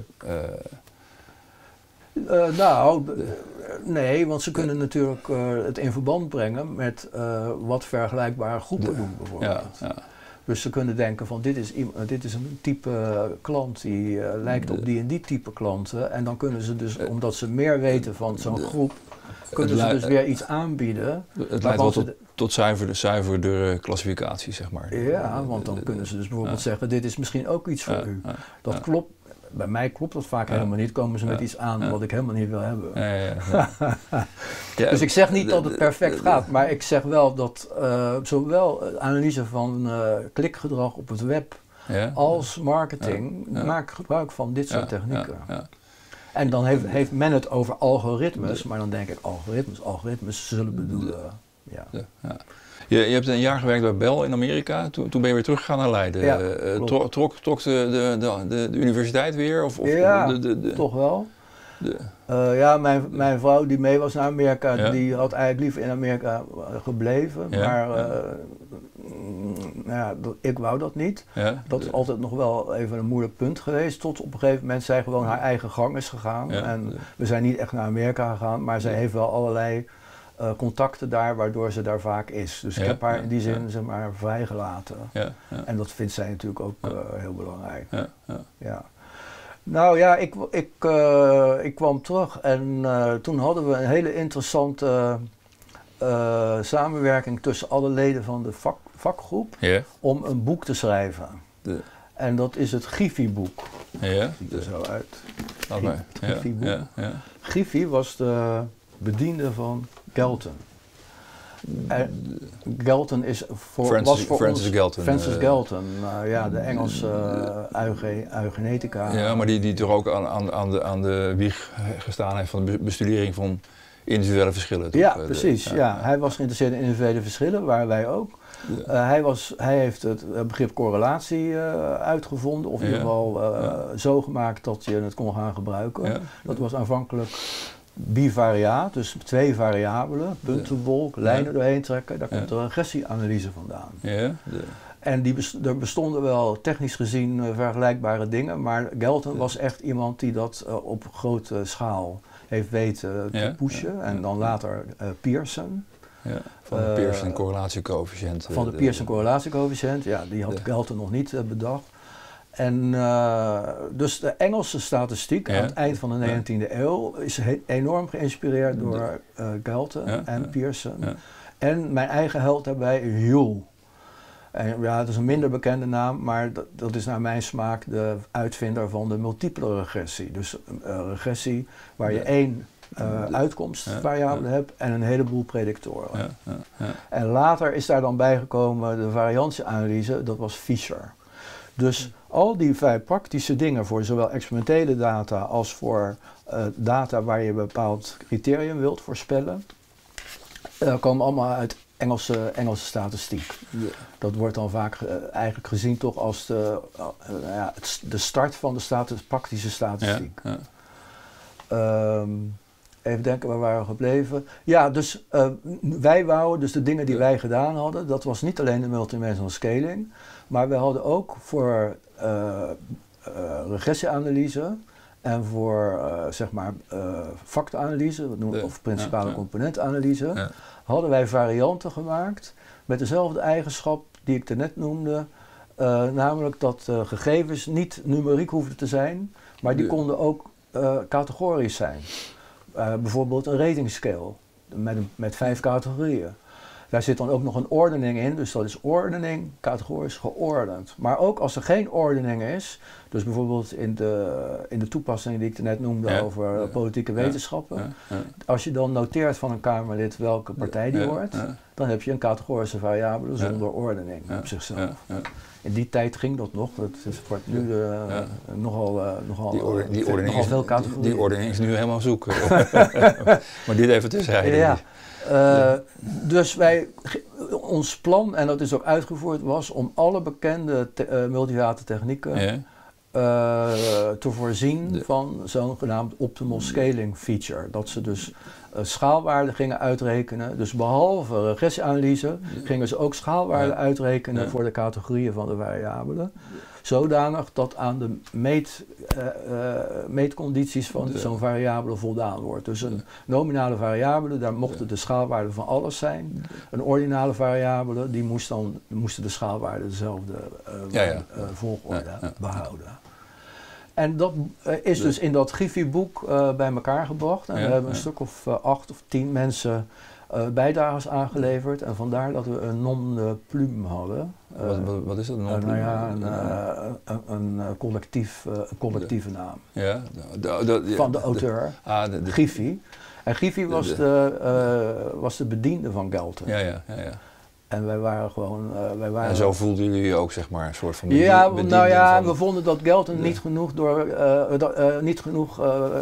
Nee, want ze kunnen natuurlijk het in verband brengen met wat vergelijkbare groepen doen bijvoorbeeld. Dus ze kunnen denken van dit is een type klant die lijkt op die en die type klanten. En dan kunnen ze dus, omdat ze meer weten van zo'n groep, kunnen ze dus weer iets aanbieden. Het leidt wel tot zuiverder klassificatie, zeg maar. Ja, want dan kunnen ze dus bijvoorbeeld zeggen, dit is misschien ook iets voor u. Dat klopt. Bij mij klopt dat vaak helemaal niet. Komen ze met iets aan wat ik helemaal niet wil hebben. Dus ik zeg niet dat het perfect gaat. Maar ik zeg wel dat zowel analyse van klikgedrag op het web als marketing maakt gebruik van dit soort technieken. En dan heeft men het over algoritmes. Maar dan denk ik algoritmes zullen bedoelen. Je hebt een jaar gewerkt bij Bell in Amerika, toen ben je weer teruggegaan naar Leiden. Trok de universiteit weer? Toch wel. Ja, mijn vrouw die mee was naar Amerika, die had eigenlijk liever in Amerika gebleven. Maar ik wou dat niet. Dat is altijd nog wel even een moeilijk punt geweest. Tot op een gegeven moment zij gewoon haar eigen gang is gegaan. En we zijn niet echt naar Amerika gegaan, maar zij heeft wel allerlei contacten daar, waardoor ze daar vaak is. Dus ik heb haar in die zin zeg maar vrijgelaten. En dat vindt zij natuurlijk ook heel belangrijk. Ja. Nou ja, ik kwam terug en toen hadden we een hele interessante samenwerking tussen alle leden van de vakgroep om een boek te schrijven. En dat is het Giffy-boek. Ziet er zo uit. Giffy-boek. Giffy was de bediende van Galton. Galton Francis Galton. Francis Galton, de Engelse eugenetica. Ja, maar die toch ook aan de wieg gestaan heeft van de bestudering van individuele verschillen. Toch? Ja, precies. Hij was geïnteresseerd in individuele verschillen, waar wij ook. Hij heeft het begrip correlatie uitgevonden, of in ieder geval zo gemaakt dat je het kon gaan gebruiken. Dat was aanvankelijk bivariaat, dus 2 variabelen, puntenwolk, lijnen doorheen trekken, daar komt de regressieanalyse vandaan. En er bestonden wel technisch gezien vergelijkbare dingen, maar Galton was echt iemand die dat op grote schaal heeft weten te pushen. En dan later Pearson. Van de Pearson correlatiecoëfficiënt. Van de Pearson correlatiecoëfficiënt, die had Galton nog niet bedacht. En dus de Engelse statistiek aan het eind van de 19e eeuw is enorm geïnspireerd door Galton en Pearson. En mijn eigen held daarbij, Whewell. En het is een minder bekende naam, maar dat is naar mijn smaak de uitvinder van de multiple regressie. Dus regressie waar je 1 uitkomstvariabele hebt en een heleboel predictoren. En later is daar dan bijgekomen de variantieanalyse, dat was Fisher. Dus al die 5 praktische dingen voor zowel experimentele data als voor data waar je een bepaald criterium wilt voorspellen, komen allemaal uit Engelse statistiek. Dat wordt dan vaak eigenlijk gezien toch als de start van de praktische statistiek. Even denken, waar waren we gebleven? Ja, dus wij wouden, dus de dingen die wij gedaan hadden, dat was niet alleen de multidimensional scaling, maar we hadden ook voor regressieanalyse en voor factoranalyse, of principale componentanalyse, hadden wij varianten gemaakt met dezelfde eigenschap die ik net noemde, namelijk dat gegevens niet numeriek hoefden te zijn, maar die konden ook categorisch zijn. Bijvoorbeeld een rating scale met 5 categorieën. Daar zit dan ook nog een ordening in, dus dat is ordening, categorisch geordend. Maar ook als er geen ordening is, dus bijvoorbeeld in de toepassing die ik net noemde over politieke wetenschappen, als je dan noteert van een Kamerlid welke partij die hoort, dan heb je een categorische variabele zonder ordening op zichzelf. In die tijd ging dat nog, het wordt nu nogal veel categorieën. Die ordening is nu helemaal zoek. Maar dit even terzijde. Dus ons plan, en dat is ook uitgevoerd, was om alle bekende multivariate technieken te voorzien van zo'n genaamd optimal scaling feature. Dat ze dus schaalwaarden gingen uitrekenen. Dus behalve regressieanalyse gingen ze ook schaalwaarden uitrekenen voor de categorieën van de variabelen. Zodanig dat aan de meetcondities van zo'n variabele voldaan wordt. Dus een nominale variabele, daar mochten de schaalwaarden van alles zijn. Een ordinale variabele, die moesten de schaalwaarden dezelfde volgorde behouden. En dat is dus in dat Giffy-boek bij elkaar gebracht. En we hebben een stuk of 8 of 10 mensen bijdragers aangeleverd. En vandaar dat we een nom de plume hadden. Wat is dat? Een collectieve naam. Van de auteur, Giffy. En Giffy was de bediende van Galton. En wij waren gewoon... En zo voelden jullie je ook, zeg maar, een soort van we vonden dat Galton niet genoeg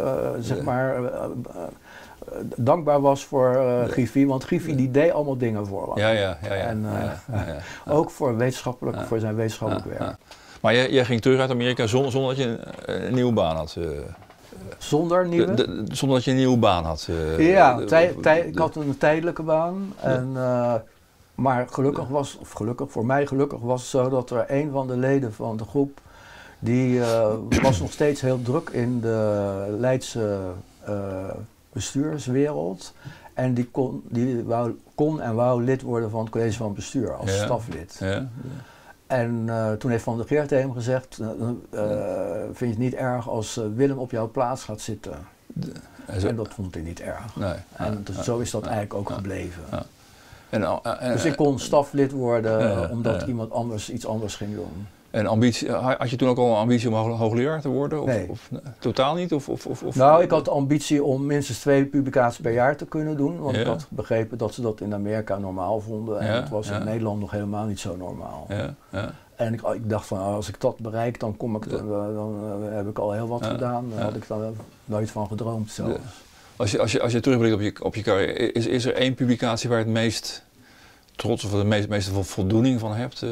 dankbaar was voor Giffy, want Giffy die deed allemaal dingen voor ons. Ook voor zijn wetenschappelijk werk. Maar jij ging terug uit Amerika zonder dat je een nieuwe baan had Zonder nieuwe? Zonder dat je een nieuwe baan had? Ik had een tijdelijke baan. En, maar voor mij gelukkig was het zo dat er een van de leden van de groep, die was nog steeds heel druk in de Leidse bestuurswereld. En die kon en wou lid worden van het college van bestuur als staflid. Ja. En toen heeft Van der Geer tegen hem gezegd, vind je het niet erg als Willem op jouw plaats gaat zitten? En dat vond hij niet erg. Nee. En zo is dat eigenlijk ook gebleven. Ja. Dus ik kon staflid worden omdat iemand anders iets anders ging doen. En ambitie, had je toen ook al een ambitie om hoogleraar te worden? Of totaal niet? Nou, ik had de ambitie om minstens 2 publicaties per jaar te kunnen doen. Want ik had begrepen dat ze dat in Amerika normaal vonden. En dat was in Nederland nog helemaal niet zo normaal. En ik dacht van, als ik dat bereik, dan heb ik al heel wat gedaan. Daar had ik dan nooit van gedroomd zelfs. Als je terugblikt op je carrière, is er één publicatie waar je het meest trots of de meeste voldoening van hebt?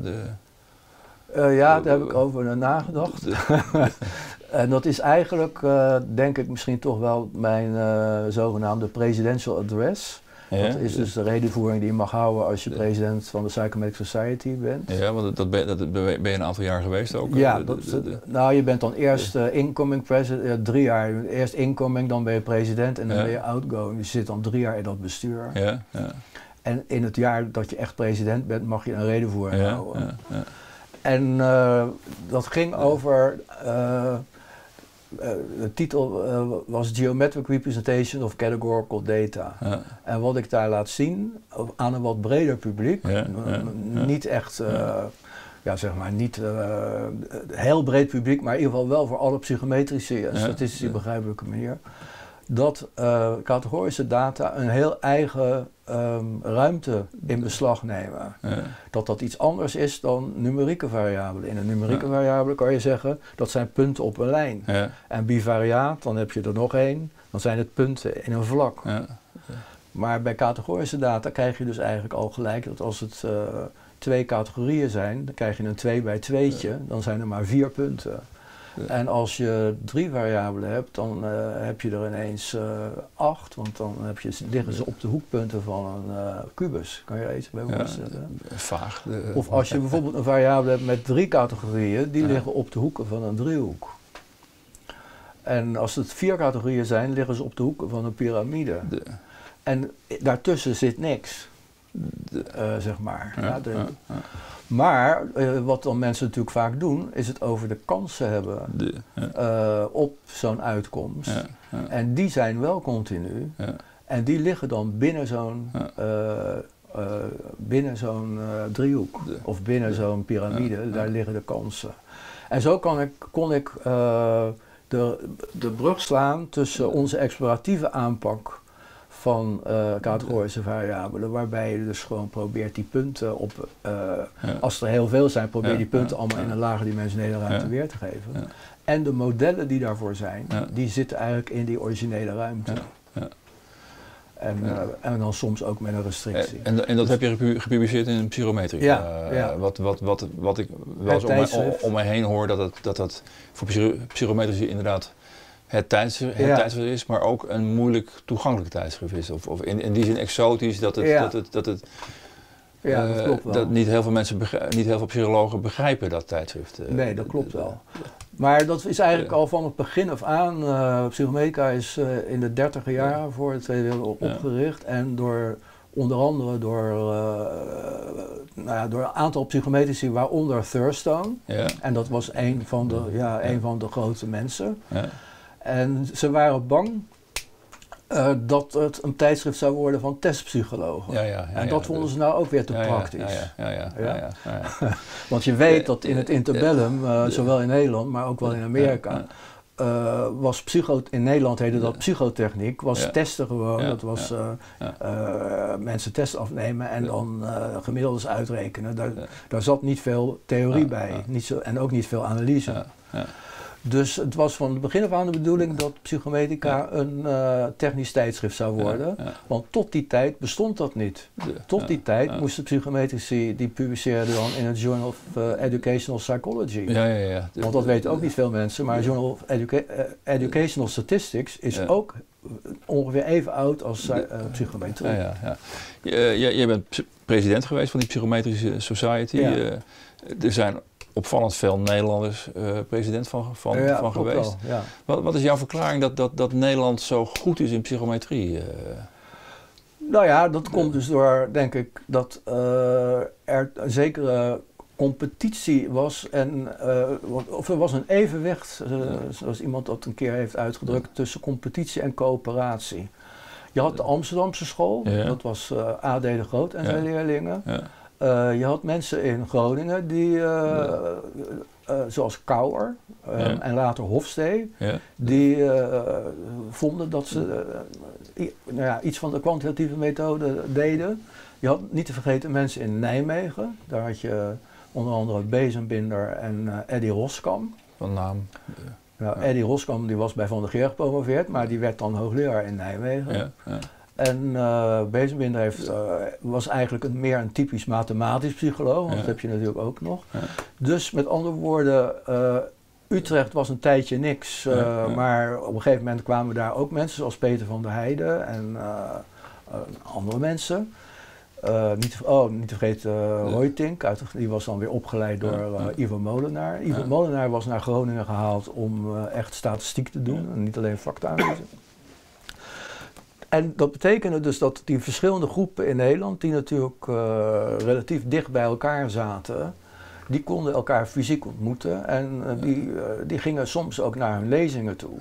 Daar heb ik over nagedacht. En dat is eigenlijk, denk ik, misschien toch wel mijn zogenaamde presidential address. Ja, dat is dus de redenvoering die je mag houden als je president van de Psychometric Society bent. Ja, want dat ben je een aantal jaar geweest ook? Ja, nou je bent dan eerst incoming president, 3 jaar. Eerst incoming, dan ben je president en dan ben je outgoing. Dus je zit dan 3 jaar in dat bestuur. Ja. En in het jaar dat je echt president bent, mag je een redenvoering houden. En dat ging over, de titel was Geometric Representation of Categorical Data. Ja. En wat ik daar laat zien, aan een wat breder publiek, niet echt, niet heel breed publiek, maar in ieder geval wel voor alle psychometrische en statistische begrijpelijke manier, dat categorische data een heel eigen ruimte in beslag nemen. Ja. Dat iets anders is dan numerieke variabelen. In een numerieke variabele kan je zeggen, dat zijn punten op een lijn. Ja. En bivariaat, dan heb je er nog 1, dan zijn het punten in een vlak. Ja. Maar bij categorische data krijg je dus eigenlijk al gelijk dat als het 2 categorieën zijn, dan krijg je een 2 bij 2'tje, dan zijn er maar 4 punten. En als je 3 variabelen hebt, dan heb je er ineens 8, want dan liggen ze op de hoekpunten van een kubus. Kan je er iets bij voorstellen? Vaag. Of als je bijvoorbeeld een variabele hebt met 3 categorieën, die liggen op de hoeken van een driehoek. En als het 4 categorieën zijn, liggen ze op de hoeken van een piramide. En daartussen zit niks, zeg maar. Maar wat dan mensen natuurlijk vaak doen, is het over de kansen hebben op zo'n uitkomst. En die zijn wel continu. En die liggen dan binnen zo'n driehoek of binnen zo'n piramide. Daar liggen de kansen. En zo kon ik de brug slaan tussen onze exploratieve aanpak van categorische variabelen, waarbij je dus gewoon probeert die punten als er heel veel zijn, probeer die punten allemaal in een lage dimensionele ruimte weer te geven. Ja. En de modellen die daarvoor zijn, die zitten eigenlijk in die originele ruimte. En dan soms ook met een restrictie. En dat heb je gepubliceerd in Psychometrie. Wat ik wel eens om me heen hoor, dat voor psychometrie inderdaad het tijdschrift is, maar ook een moeilijk toegankelijk tijdschrift is. Of in die zin exotisch, dat niet heel veel mensen, niet heel veel psychologen begrijpen dat tijdschrift. Nee, dat klopt wel. Maar dat is eigenlijk al van het begin af aan. Psychometrica is in de 30e jaren voor de Tweede Wereldoorlog opgericht en onder andere door een aantal psychometrici, waaronder Thurstone. Ja. En dat was een van de grote mensen. Ja. En ze waren bang dat het een tijdschrift zou worden van testpsychologen. En dat vonden ze nou ook weer te praktisch. Want je weet dat in het interbellum, zowel in Nederland, maar ook wel in Amerika, was in Nederland heette dat psychotechniek, was testen gewoon, dat was mensen testen afnemen en dan gemiddeldes uitrekenen. Daar zat niet veel theorie bij en ook niet veel analyse. Dus het was van het begin af aan de bedoeling dat Psychometrica een technisch tijdschrift zou worden. Want tot die tijd bestond dat niet. Tot die tijd moesten psychometrici, die publiceerden dan in het Journal of Educational Psychology. Want dat weten ook niet veel mensen, maar Journal of Educational Statistics is ook ongeveer even oud als psychometrie. Jij bent president geweest van die Psychometrische Society. Er zijn opvallend veel Nederlanders president van geweest. Wel, wat is jouw verklaring dat Nederland zo goed is in psychometrie? Nou ja, dat komt dus door, denk ik, dat er een zekere competitie was of er was een evenwicht, zoals iemand dat een keer heeft uitgedrukt, tussen competitie en coöperatie. Je had de Amsterdamse school, dat was A.D. de Groot en zijn leerlingen. Je had mensen in Groningen die, zoals Kouwer en later Hofstee, die vonden dat ze iets van de kwantitatieve methode deden. Je had niet te vergeten mensen in Nijmegen, daar had je onder andere Bezembinder en Eddy Roskam. Van naam. Eddy Roskam die was bij Van der Geer gepromoveerd, maar die werd dan hoogleraar in Nijmegen. En Bezembinder was eigenlijk meer een typisch mathematisch psycholoog, want dat heb je natuurlijk ook nog. Dus met andere woorden, Utrecht was een tijdje niks, maar op een gegeven moment kwamen daar ook mensen zoals Peter van der Heijden en andere mensen. Niet te vergeten Roytink, die was dan weer opgeleid door Ivo Molenaar. Ivo Molenaar was naar Groningen gehaald om echt statistiek te doen en niet alleen vakteanalyse. En dat betekende dus dat die verschillende groepen in Nederland, die natuurlijk relatief dicht bij elkaar zaten, die konden elkaar fysiek ontmoeten en die gingen soms ook naar hun lezingen toe.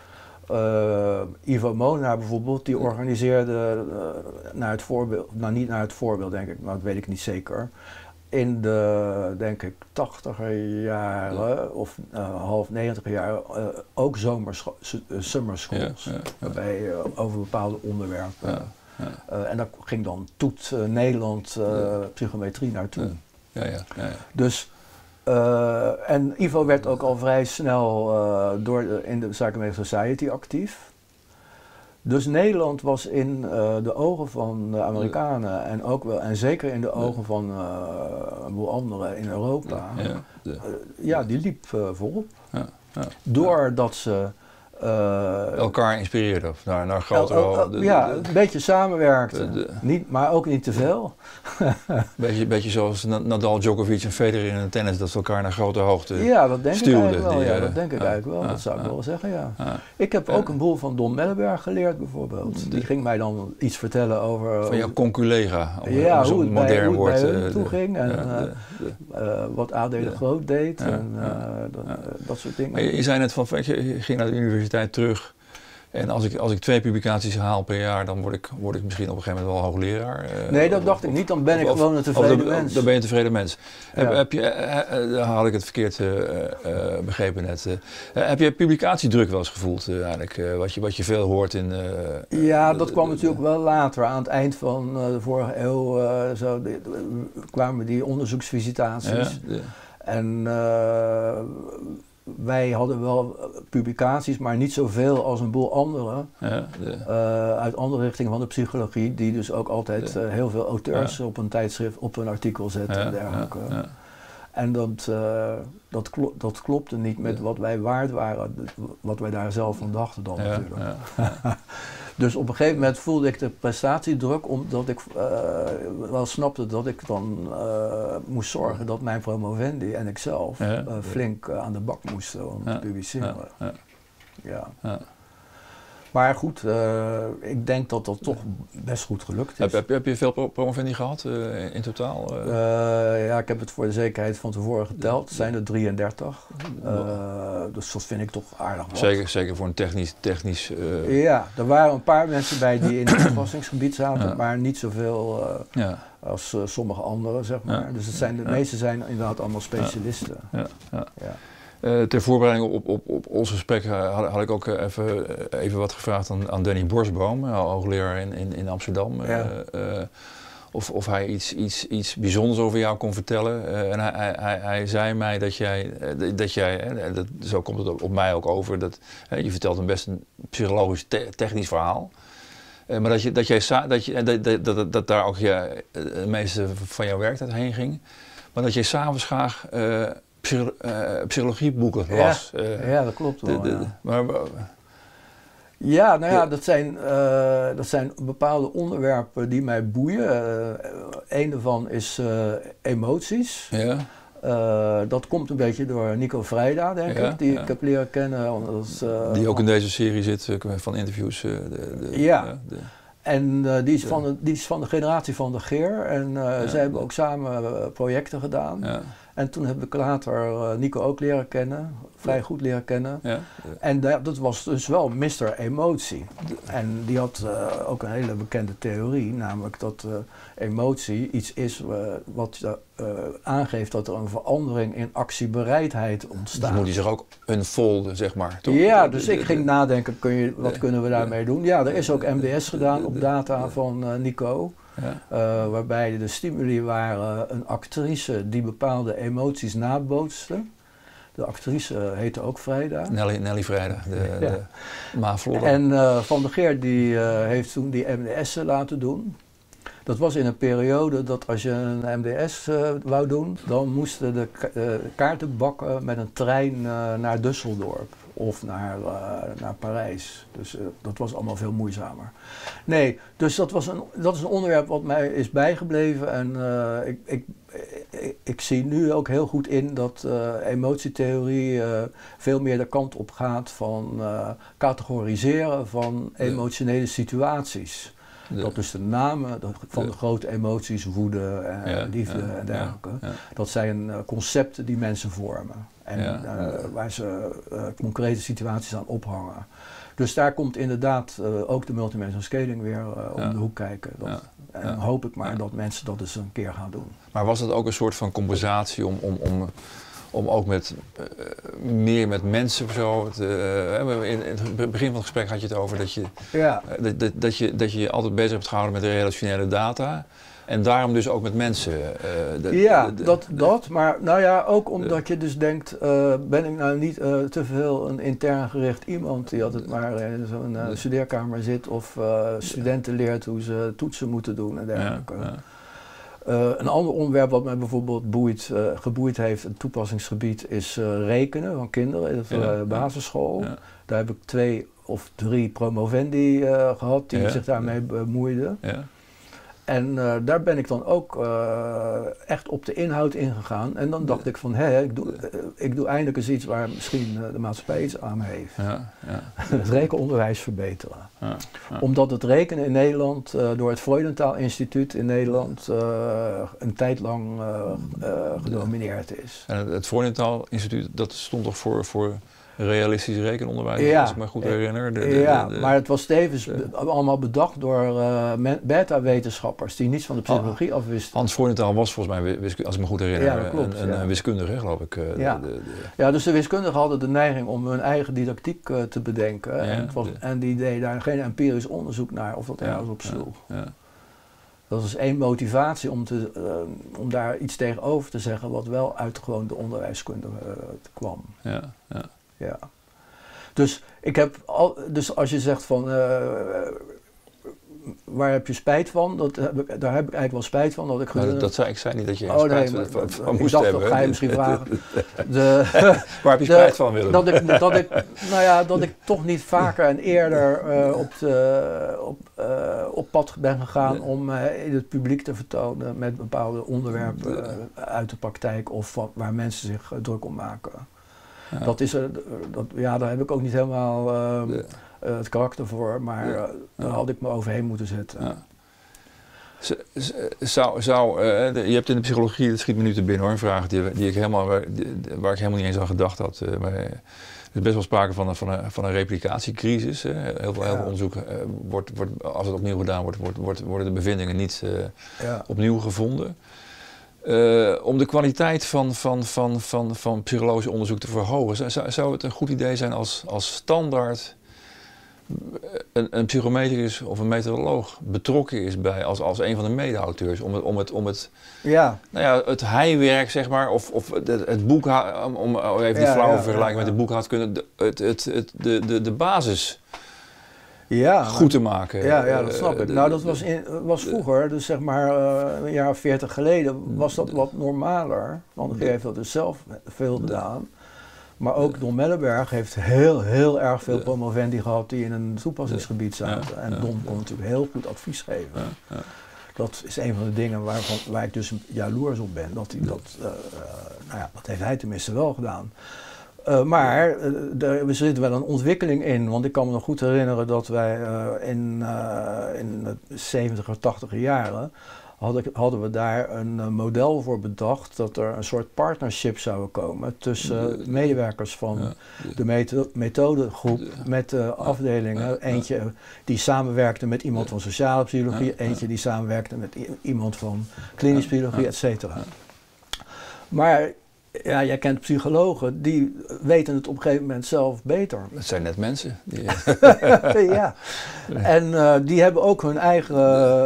Ivo Molenaar bijvoorbeeld, die organiseerde naar het voorbeeld, nou niet naar het voorbeeld denk ik, maar dat weet ik niet zeker, in de, denk ik, 80er jaren of half 90er jaren ook summer schools, waarbij over bepaalde onderwerpen. En daar ging dan Toet Nederland psychometrie naartoe. Dus, en Ivo werd ook al vrij snel in de Psychometric Society actief. Dus Nederland was in de ogen van de Amerikanen en ook wel, en zeker in de ogen van een boel anderen in Europa, die liep voorop. Doordat ze elkaar inspireerden of naar grotere... een beetje samenwerkten, maar ook niet te veel. beetje zoals Nadal, Djokovic en Federer in het tennis, dat ze elkaar naar grote hoogte dat stuwden. Dat denk ik eigenlijk wel, dat zou ik wel zeggen, Ik heb ook een boel van Don Melleberg geleerd bijvoorbeeld. Die ging mij dan iets vertellen over... Van jouw conculega, hoe het modern woord bij hun toe ging en wat A.D. de Groot deed en dat soort dingen. Maar je zei net van, je ging naar de universiteit terug. En als ik 2 publicaties haal per jaar, dan word ik misschien op een gegeven moment wel hoogleraar. Nee, dat dacht ik niet. Dan ben ik gewoon een tevreden mens. Dan ben je een tevreden mens. Daar had ik het verkeerd begrepen net. Heb je publicatiedruk wel eens gevoeld eigenlijk? Wat je veel hoort in... dat kwam natuurlijk wel later. Aan het eind van de vorige eeuw kwamen die onderzoeksvisitaties. En wij hadden wel publicaties, maar niet zoveel als een boel anderen uit andere richtingen van de psychologie, die dus ook altijd heel veel auteurs op een tijdschrift, op een artikel zetten en dergelijke. En dat klopte niet met wat wij waard waren, wat wij daar zelf van dachten dan natuurlijk. Dus op een gegeven moment voelde ik de prestatiedruk, omdat ik wel snapte dat ik dan moest zorgen dat mijn promovendi en ikzelf flink aan de bak moesten om te publiceren. Maar goed, ik denk dat dat toch best goed gelukt is. Heb je veel promovendi gehad in totaal? Ik heb het voor de zekerheid van tevoren geteld. Het zijn er 33. Dus dat vind ik toch aardig wat. Zeker voor een technisch... er waren een paar mensen bij die in het toepassingsgebied zaten, maar niet zoveel als sommige anderen, zeg maar. Dus de meeste zijn inderdaad allemaal specialisten. Ter voorbereiding op ons gesprek had ik ook even wat gevraagd aan Danny Borsboom, hoogleraar in Amsterdam. of hij iets bijzonders over jou kon vertellen. En hij zei mij dat jij zo komt het op mij ook over, je vertelt een best een psychologisch technisch verhaal. Maar dat daar ook het meeste van jouw werk heen ging. Maar dat jij s'avonds graag psychologieboeken las. Ja, dat klopt wel. Maar, ja, nou ja, dat zijn bepaalde onderwerpen die mij boeien. Een daarvan is emoties. Ja. Dat komt een beetje door Nico Vrijda, denk ik, die ik heb leren kennen. Die ook in deze serie zit van interviews. En die is van de generatie van de Geer. En zij hebben ook samen projecten gedaan. Ja. En toen heb ik later Nico ook leren kennen, vrij goed leren kennen. Ja. En dat was dus wel Mr. Emotie. En die had ook een hele bekende theorie, namelijk dat emotie iets is wat aangeeft dat er een verandering in actiebereidheid ontstaat. Dus moet hij zich ook unfolden, zeg maar, toch? Ja, dus ik ging nadenken, wat kunnen we daarmee doen? Ja, er is ook MDS gedaan op data van Nico. Ja. Waarbij de stimuli waren een actrice die bepaalde emoties nabootste. De actrice heette ook Vrijda. Nelly Vrijda, de Maaflodder. En Van der Geer die heeft toen die MDS laten doen. Dat was in een periode dat als je een MDS wou doen, dan moesten de kaarten bakken met een trein naar Düsseldorf of naar Parijs. Dus dat was allemaal veel moeizamer. Nee, dus dat is een onderwerp wat mij is bijgebleven en ik zie nu ook heel goed in dat emotietheorie veel meer de kant op gaat van categoriseren van emotionele situaties. Dat dus de namen van de grote emoties, woede en liefde en dergelijke, dat zijn concepten die mensen vormen. En waar ze concrete situaties aan ophangen. Dus daar komt inderdaad ook de multidimensional scaling weer om de hoek kijken. En hoop ik maar dat mensen dat eens een keer gaan doen. Maar was dat ook een soort van compensatie om ook meer met mensen of zo. In het begin van het gesprek had je het over dat je altijd bezig hebt gehouden met de relationele data. En daarom dus ook met mensen. Maar nou ja, ook omdat je dus denkt, ben ik nou niet te veel een intern gericht iemand die altijd maar in zo'n studeerkamer zit of studenten leert hoe ze toetsen moeten doen en dergelijke. Een ander onderwerp wat mij bijvoorbeeld geboeid heeft, een toepassingsgebied, is rekenen van kinderen in de basisschool. Ja. Daar heb ik 2 of 3 promovendi gehad die zich daarmee bemoeiden. Ja. En daar ben ik dan ook echt op de inhoud ingegaan. En dan dacht ik van, ik doe eindelijk eens iets waar misschien de maatschappij iets aan heeft. Het rekenonderwijs verbeteren. Omdat het rekenen in Nederland door het Freudentaal Instituut in Nederland een tijd lang gedomineerd is. En het Freudentaal Instituut, dat stond toch voor realistisch rekenonderwijs, als ik me goed herinner. Maar het was tevens allemaal bedacht door beta-wetenschappers die niets van de psychologie afwisten. Hans Freudentaal was volgens mij, als ik me goed herinner, een wiskundige, geloof ik. Dus de wiskundigen hadden de neiging om hun eigen didactiek te bedenken. En die deden daar geen empirisch onderzoek naar of dat ergens op sloeg. Dat was één motivatie om daar iets tegenover te zeggen wat wel uit gewoon de onderwijskunde kwam. Ja. Dus dus als je zegt van waar heb je spijt van? Daar heb ik eigenlijk wel spijt van. Ik zei niet dat je spijt van moest hebben. Dat ga je misschien vragen. Waar heb je spijt van, Willem? Dat ik toch niet vaker en eerder op pad ben gegaan om in het publiek te vertonen met bepaalde onderwerpen uit de praktijk of waar mensen zich druk om maken. Daar heb ik ook niet helemaal het karakter voor, maar daar had ik me overheen moeten zetten. Je hebt in de psychologie, dat schiet me nu te binnen hoor, een vraag waar ik helemaal niet eens aan gedacht had. Maar er is best wel sprake van een replicatiecrisis. Heel veel onderzoek wordt, als het opnieuw gedaan wordt, worden de bevindingen niet opnieuw gevonden. Om de kwaliteit van psychologisch onderzoek te verhogen, zou het een goed idee zijn als standaard een psychometricus of een methodoloog betrokken is bij als een van de mede-auteurs om het ja. Nou ja, het heiwerk, zeg maar, of het boek, om even die flauwe vergelijking met het boekhoudkunde, de basis goed te maken. Ja, dat snap ik. Nou, dat was vroeger, dus zeg maar een jaar of 40 geleden, was dat wat normaler. Want hij heeft dat dus zelf veel gedaan. Maar ook Don Melleberg heeft heel erg veel promovendi gehad die in een toepassingsgebied zaten. En Don kon natuurlijk heel goed advies geven. Dat is een van de dingen waar ik dus jaloers op ben. Dat heeft hij tenminste wel gedaan. Maar er zit wel een ontwikkeling in. Want ik kan me nog goed herinneren dat wij in de 70er, 80er jaren hadden we daar een model voor bedacht dat er een soort partnership zou komen tussen medewerkers van de methodegroep met de afdelingen. Eentje die samenwerkte met iemand van sociale psychologie, eentje die samenwerkte met iemand van klinische psychologie, et cetera. Maar ja, jij kent psychologen, die weten het op een gegeven moment zelf beter. Het zijn net mensen. Ja, en die hebben ook hun eigen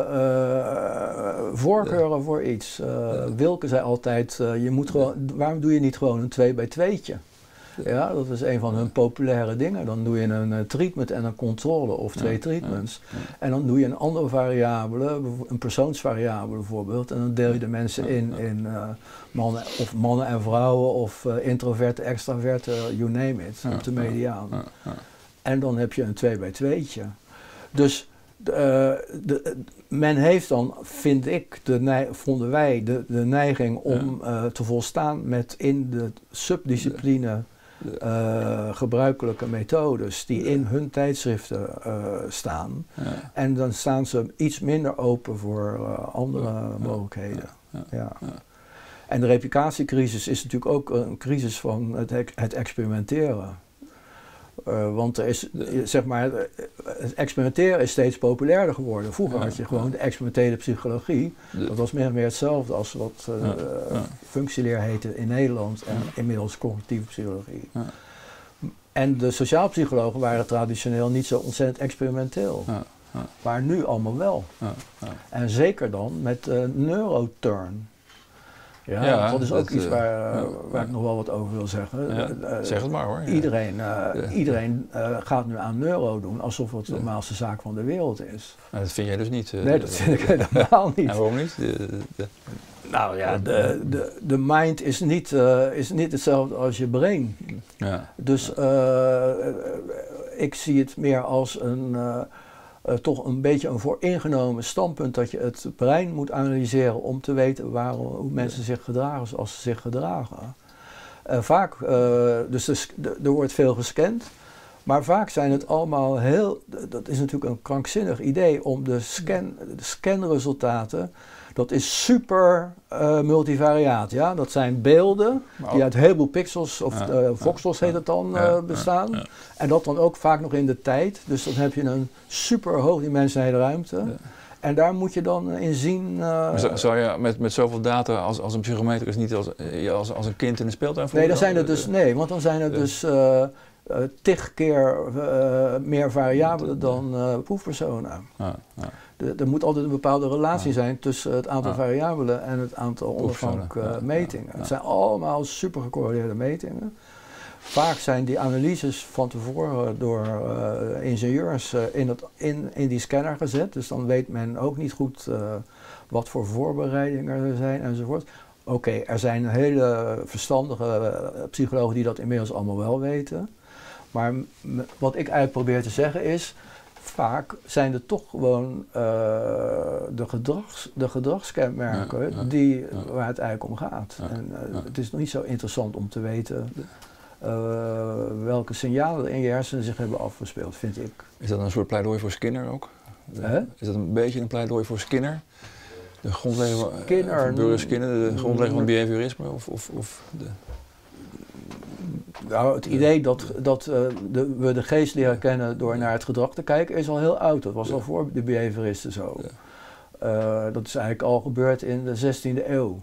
voorkeuren voor iets. Wilke zei altijd, waarom doe je niet gewoon een 2 bij 2'tje? Ja, dat is een van hun populaire dingen. Dan doe je een treatment en een controle of 2 treatments. En dan doe je een andere variabele, een persoonsvariabele bijvoorbeeld. En dan deel je de mensen in mannen en vrouwen of introverte, extraverte, you name it, op de mediaan. En dan heb je een 2 bij 2'tje. Dus men heeft dan, vonden wij, de neiging om te volstaan met in de subdiscipline gebruikelijke methodes die in hun tijdschriften staan. En dan staan ze iets minder open voor andere mogelijkheden. Ja. En de replicatiecrisis is natuurlijk ook een crisis van het experimenteren. Want er is, zeg maar, het experimenteren is steeds populairder geworden. Vroeger had je gewoon de experimentele psychologie. Dat was meer of meer hetzelfde als wat functieleer heette in Nederland en inmiddels cognitieve psychologie. En de sociaal psychologen waren traditioneel niet zo ontzettend experimenteel. Maar nu allemaal wel. En zeker dan met neuroturn. Ja, dat is ook iets waar ik nog wel wat over wil zeggen. Zeg het maar hoor. Iedereen gaat nu aan neuro doen alsof het de normaalste zaak van de wereld is. Nou, dat vind jij dus niet? Nee, dat vind ik helemaal niet. En waarom niet? Nou ja, de mind is niet hetzelfde als je brain. Dus ik zie het meer als toch een beetje een vooringenomen standpunt dat je het brein moet analyseren om te weten hoe mensen zich gedragen zoals ze zich gedragen. Vaak, dus er wordt veel gescand, maar vaak zijn het allemaal dat is natuurlijk een krankzinnig idee om de scanresultaten, dat is super multivariaat, ja. Dat zijn beelden die uit een heleboel pixels, of voxels heet het dan, bestaan. En dat dan ook vaak nog in de tijd. Dus dan heb je een super hoogdimensionele ruimte. En daar moet je dan in zien. Zou je met zoveel data als een psychometricus niet als een kind in een speeltuin voelen? Nee, want dan zijn er dus 10 keer meer variabelen dan proefpersonen. Er moet altijd een bepaalde relatie zijn tussen het aantal variabelen en het aantal ondervankmetingen. Het zijn allemaal super gecorreleerde metingen. Vaak zijn die analyses van tevoren door ingenieurs in die scanner gezet. Dus dan weet men ook niet goed wat voor voorbereidingen er zijn enzovoort. Oké, er zijn hele verstandige psychologen die dat inmiddels allemaal wel weten. Maar wat ik eigenlijk probeer te zeggen is, vaak zijn er toch gewoon de gedragskenmerken waar het eigenlijk om gaat. En het is nog niet zo interessant om te weten welke signalen er in je hersenen zich hebben afgespeeld, vind ik. Is dat een soort pleidooi voor Skinner ook? Is dat een beetje een pleidooi voor Skinner? De grondlegger van Skinner, de grondlegger van behaviorisme? Nou, het idee dat we de geest leren kennen door naar het gedrag te kijken is al heel oud. Dat was al voor de behavioristen zo. Dat is eigenlijk al gebeurd in de 16e eeuw.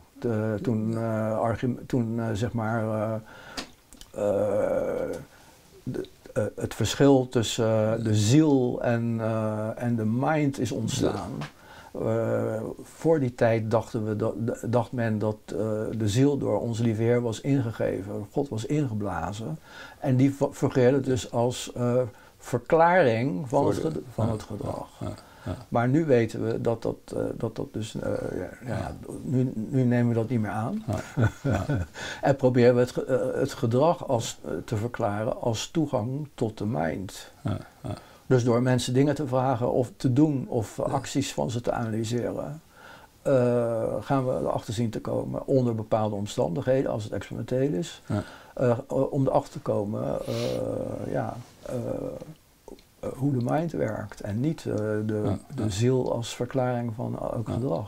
Toen zeg maar het verschil tussen de ziel en de mind is ontstaan. Voor die tijd dacht men dat de ziel door onze lieve Heer was ingegeven, God was ingeblazen. En die fungeerde dus als verklaring van het gedrag. Maar nu weten we dat dus, nu nemen we dat niet meer aan. En proberen we het gedrag te verklaren als toegang tot de mind. Dus door mensen dingen te vragen of te doen of acties van ze te analyseren, gaan we erachter zien te komen onder bepaalde omstandigheden, als het experimenteel is, om erachter te komen hoe de mind werkt en niet de ziel als verklaring van elk gedrag.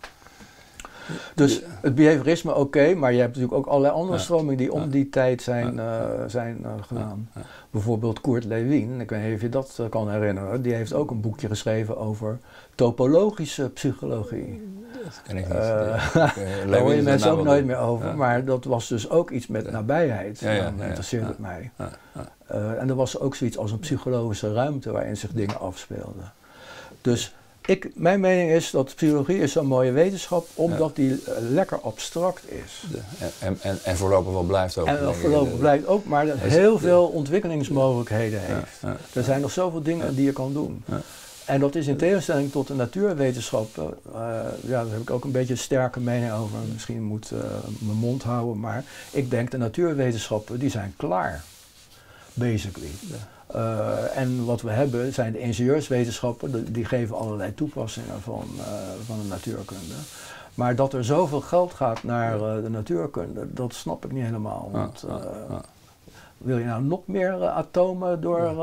Dus het behaviorisme oké, maar je hebt natuurlijk ook allerlei andere stromingen die om die tijd zijn gedaan. Bijvoorbeeld Kurt Lewin, ik weet niet of je dat kan herinneren, die heeft ook een boekje geschreven over topologische psychologie. Dat ken ik niet. Daar hoor je mensen ook nooit meer over, maar dat was dus ook iets met nabijheid. Dan interesseerde het mij. En er was ook zoiets als een psychologische ruimte waarin zich dingen afspeelden. Dus mijn mening is dat psychologie is zo'n mooie wetenschap, omdat die lekker abstract is. En voorlopig wel blijft ook. En voorlopig blijft ook, maar heel veel ontwikkelingsmogelijkheden heeft. Er zijn nog zoveel dingen die je kan doen. En dat is in tegenstelling tot de natuurwetenschappen, daar heb ik ook een beetje een sterke mening over. Misschien moet mijn mond houden, maar ik denk de natuurwetenschappen die zijn klaar, basically. En wat we hebben zijn de ingenieurswetenschappen, die geven allerlei toepassingen van de natuurkunde. Maar dat er zoveel geld gaat naar de natuurkunde, dat snap ik niet helemaal. Want, wil je nou nog meer atomen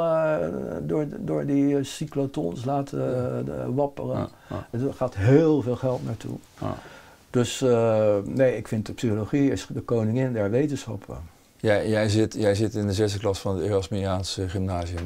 door die cyclotrons laten wapperen? Er gaat heel veel geld naartoe. Dus nee, ik vind de psychologie is de koningin der wetenschappen. Jij zit in de 6e klas van het Erasmiaans gymnasium.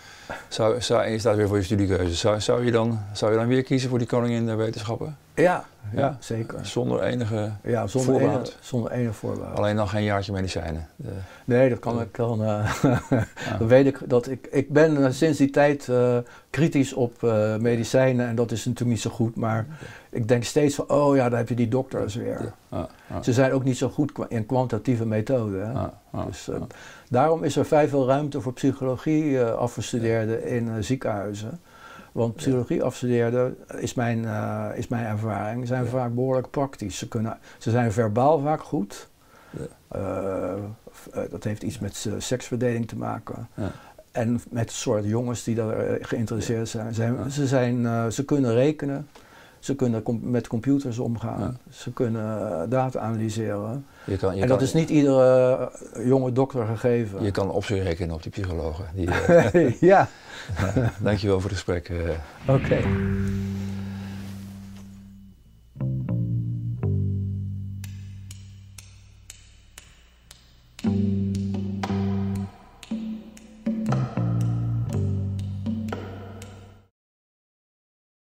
En je staat weer voor je studiekeuze. Zou je dan weer kiezen voor die koningin der wetenschappen? Ja, zeker. Zonder enige voorbehoud? Zonder enige voorbehoud. Alleen dan geen jaartje medicijnen? Nee, dat kan ik dan. Dan weet ik dat ik ben sinds die tijd kritisch op medicijnen en dat is natuurlijk niet zo goed, maar ik denk steeds van, oh ja, daar heb je die dokters weer. Ze zijn ook niet zo goed in kwantitatieve methoden. Dus daarom is er vrij veel ruimte voor psychologie afgestudeerden in ziekenhuizen. Want psychologie afstudeerden, is mijn ervaring, zijn vaak behoorlijk praktisch. Ze zijn verbaal vaak goed. Dat heeft iets met seksverdeling te maken. En met het soort jongens die daar geïnteresseerd zijn. Ze kunnen rekenen. Ze kunnen met computers omgaan. Ze kunnen data analyseren. En dat is niet iedere jonge dokter gegeven. Je kan op zich rekenen op die psychologen. Ja. Dankjewel voor het gesprek. Oké.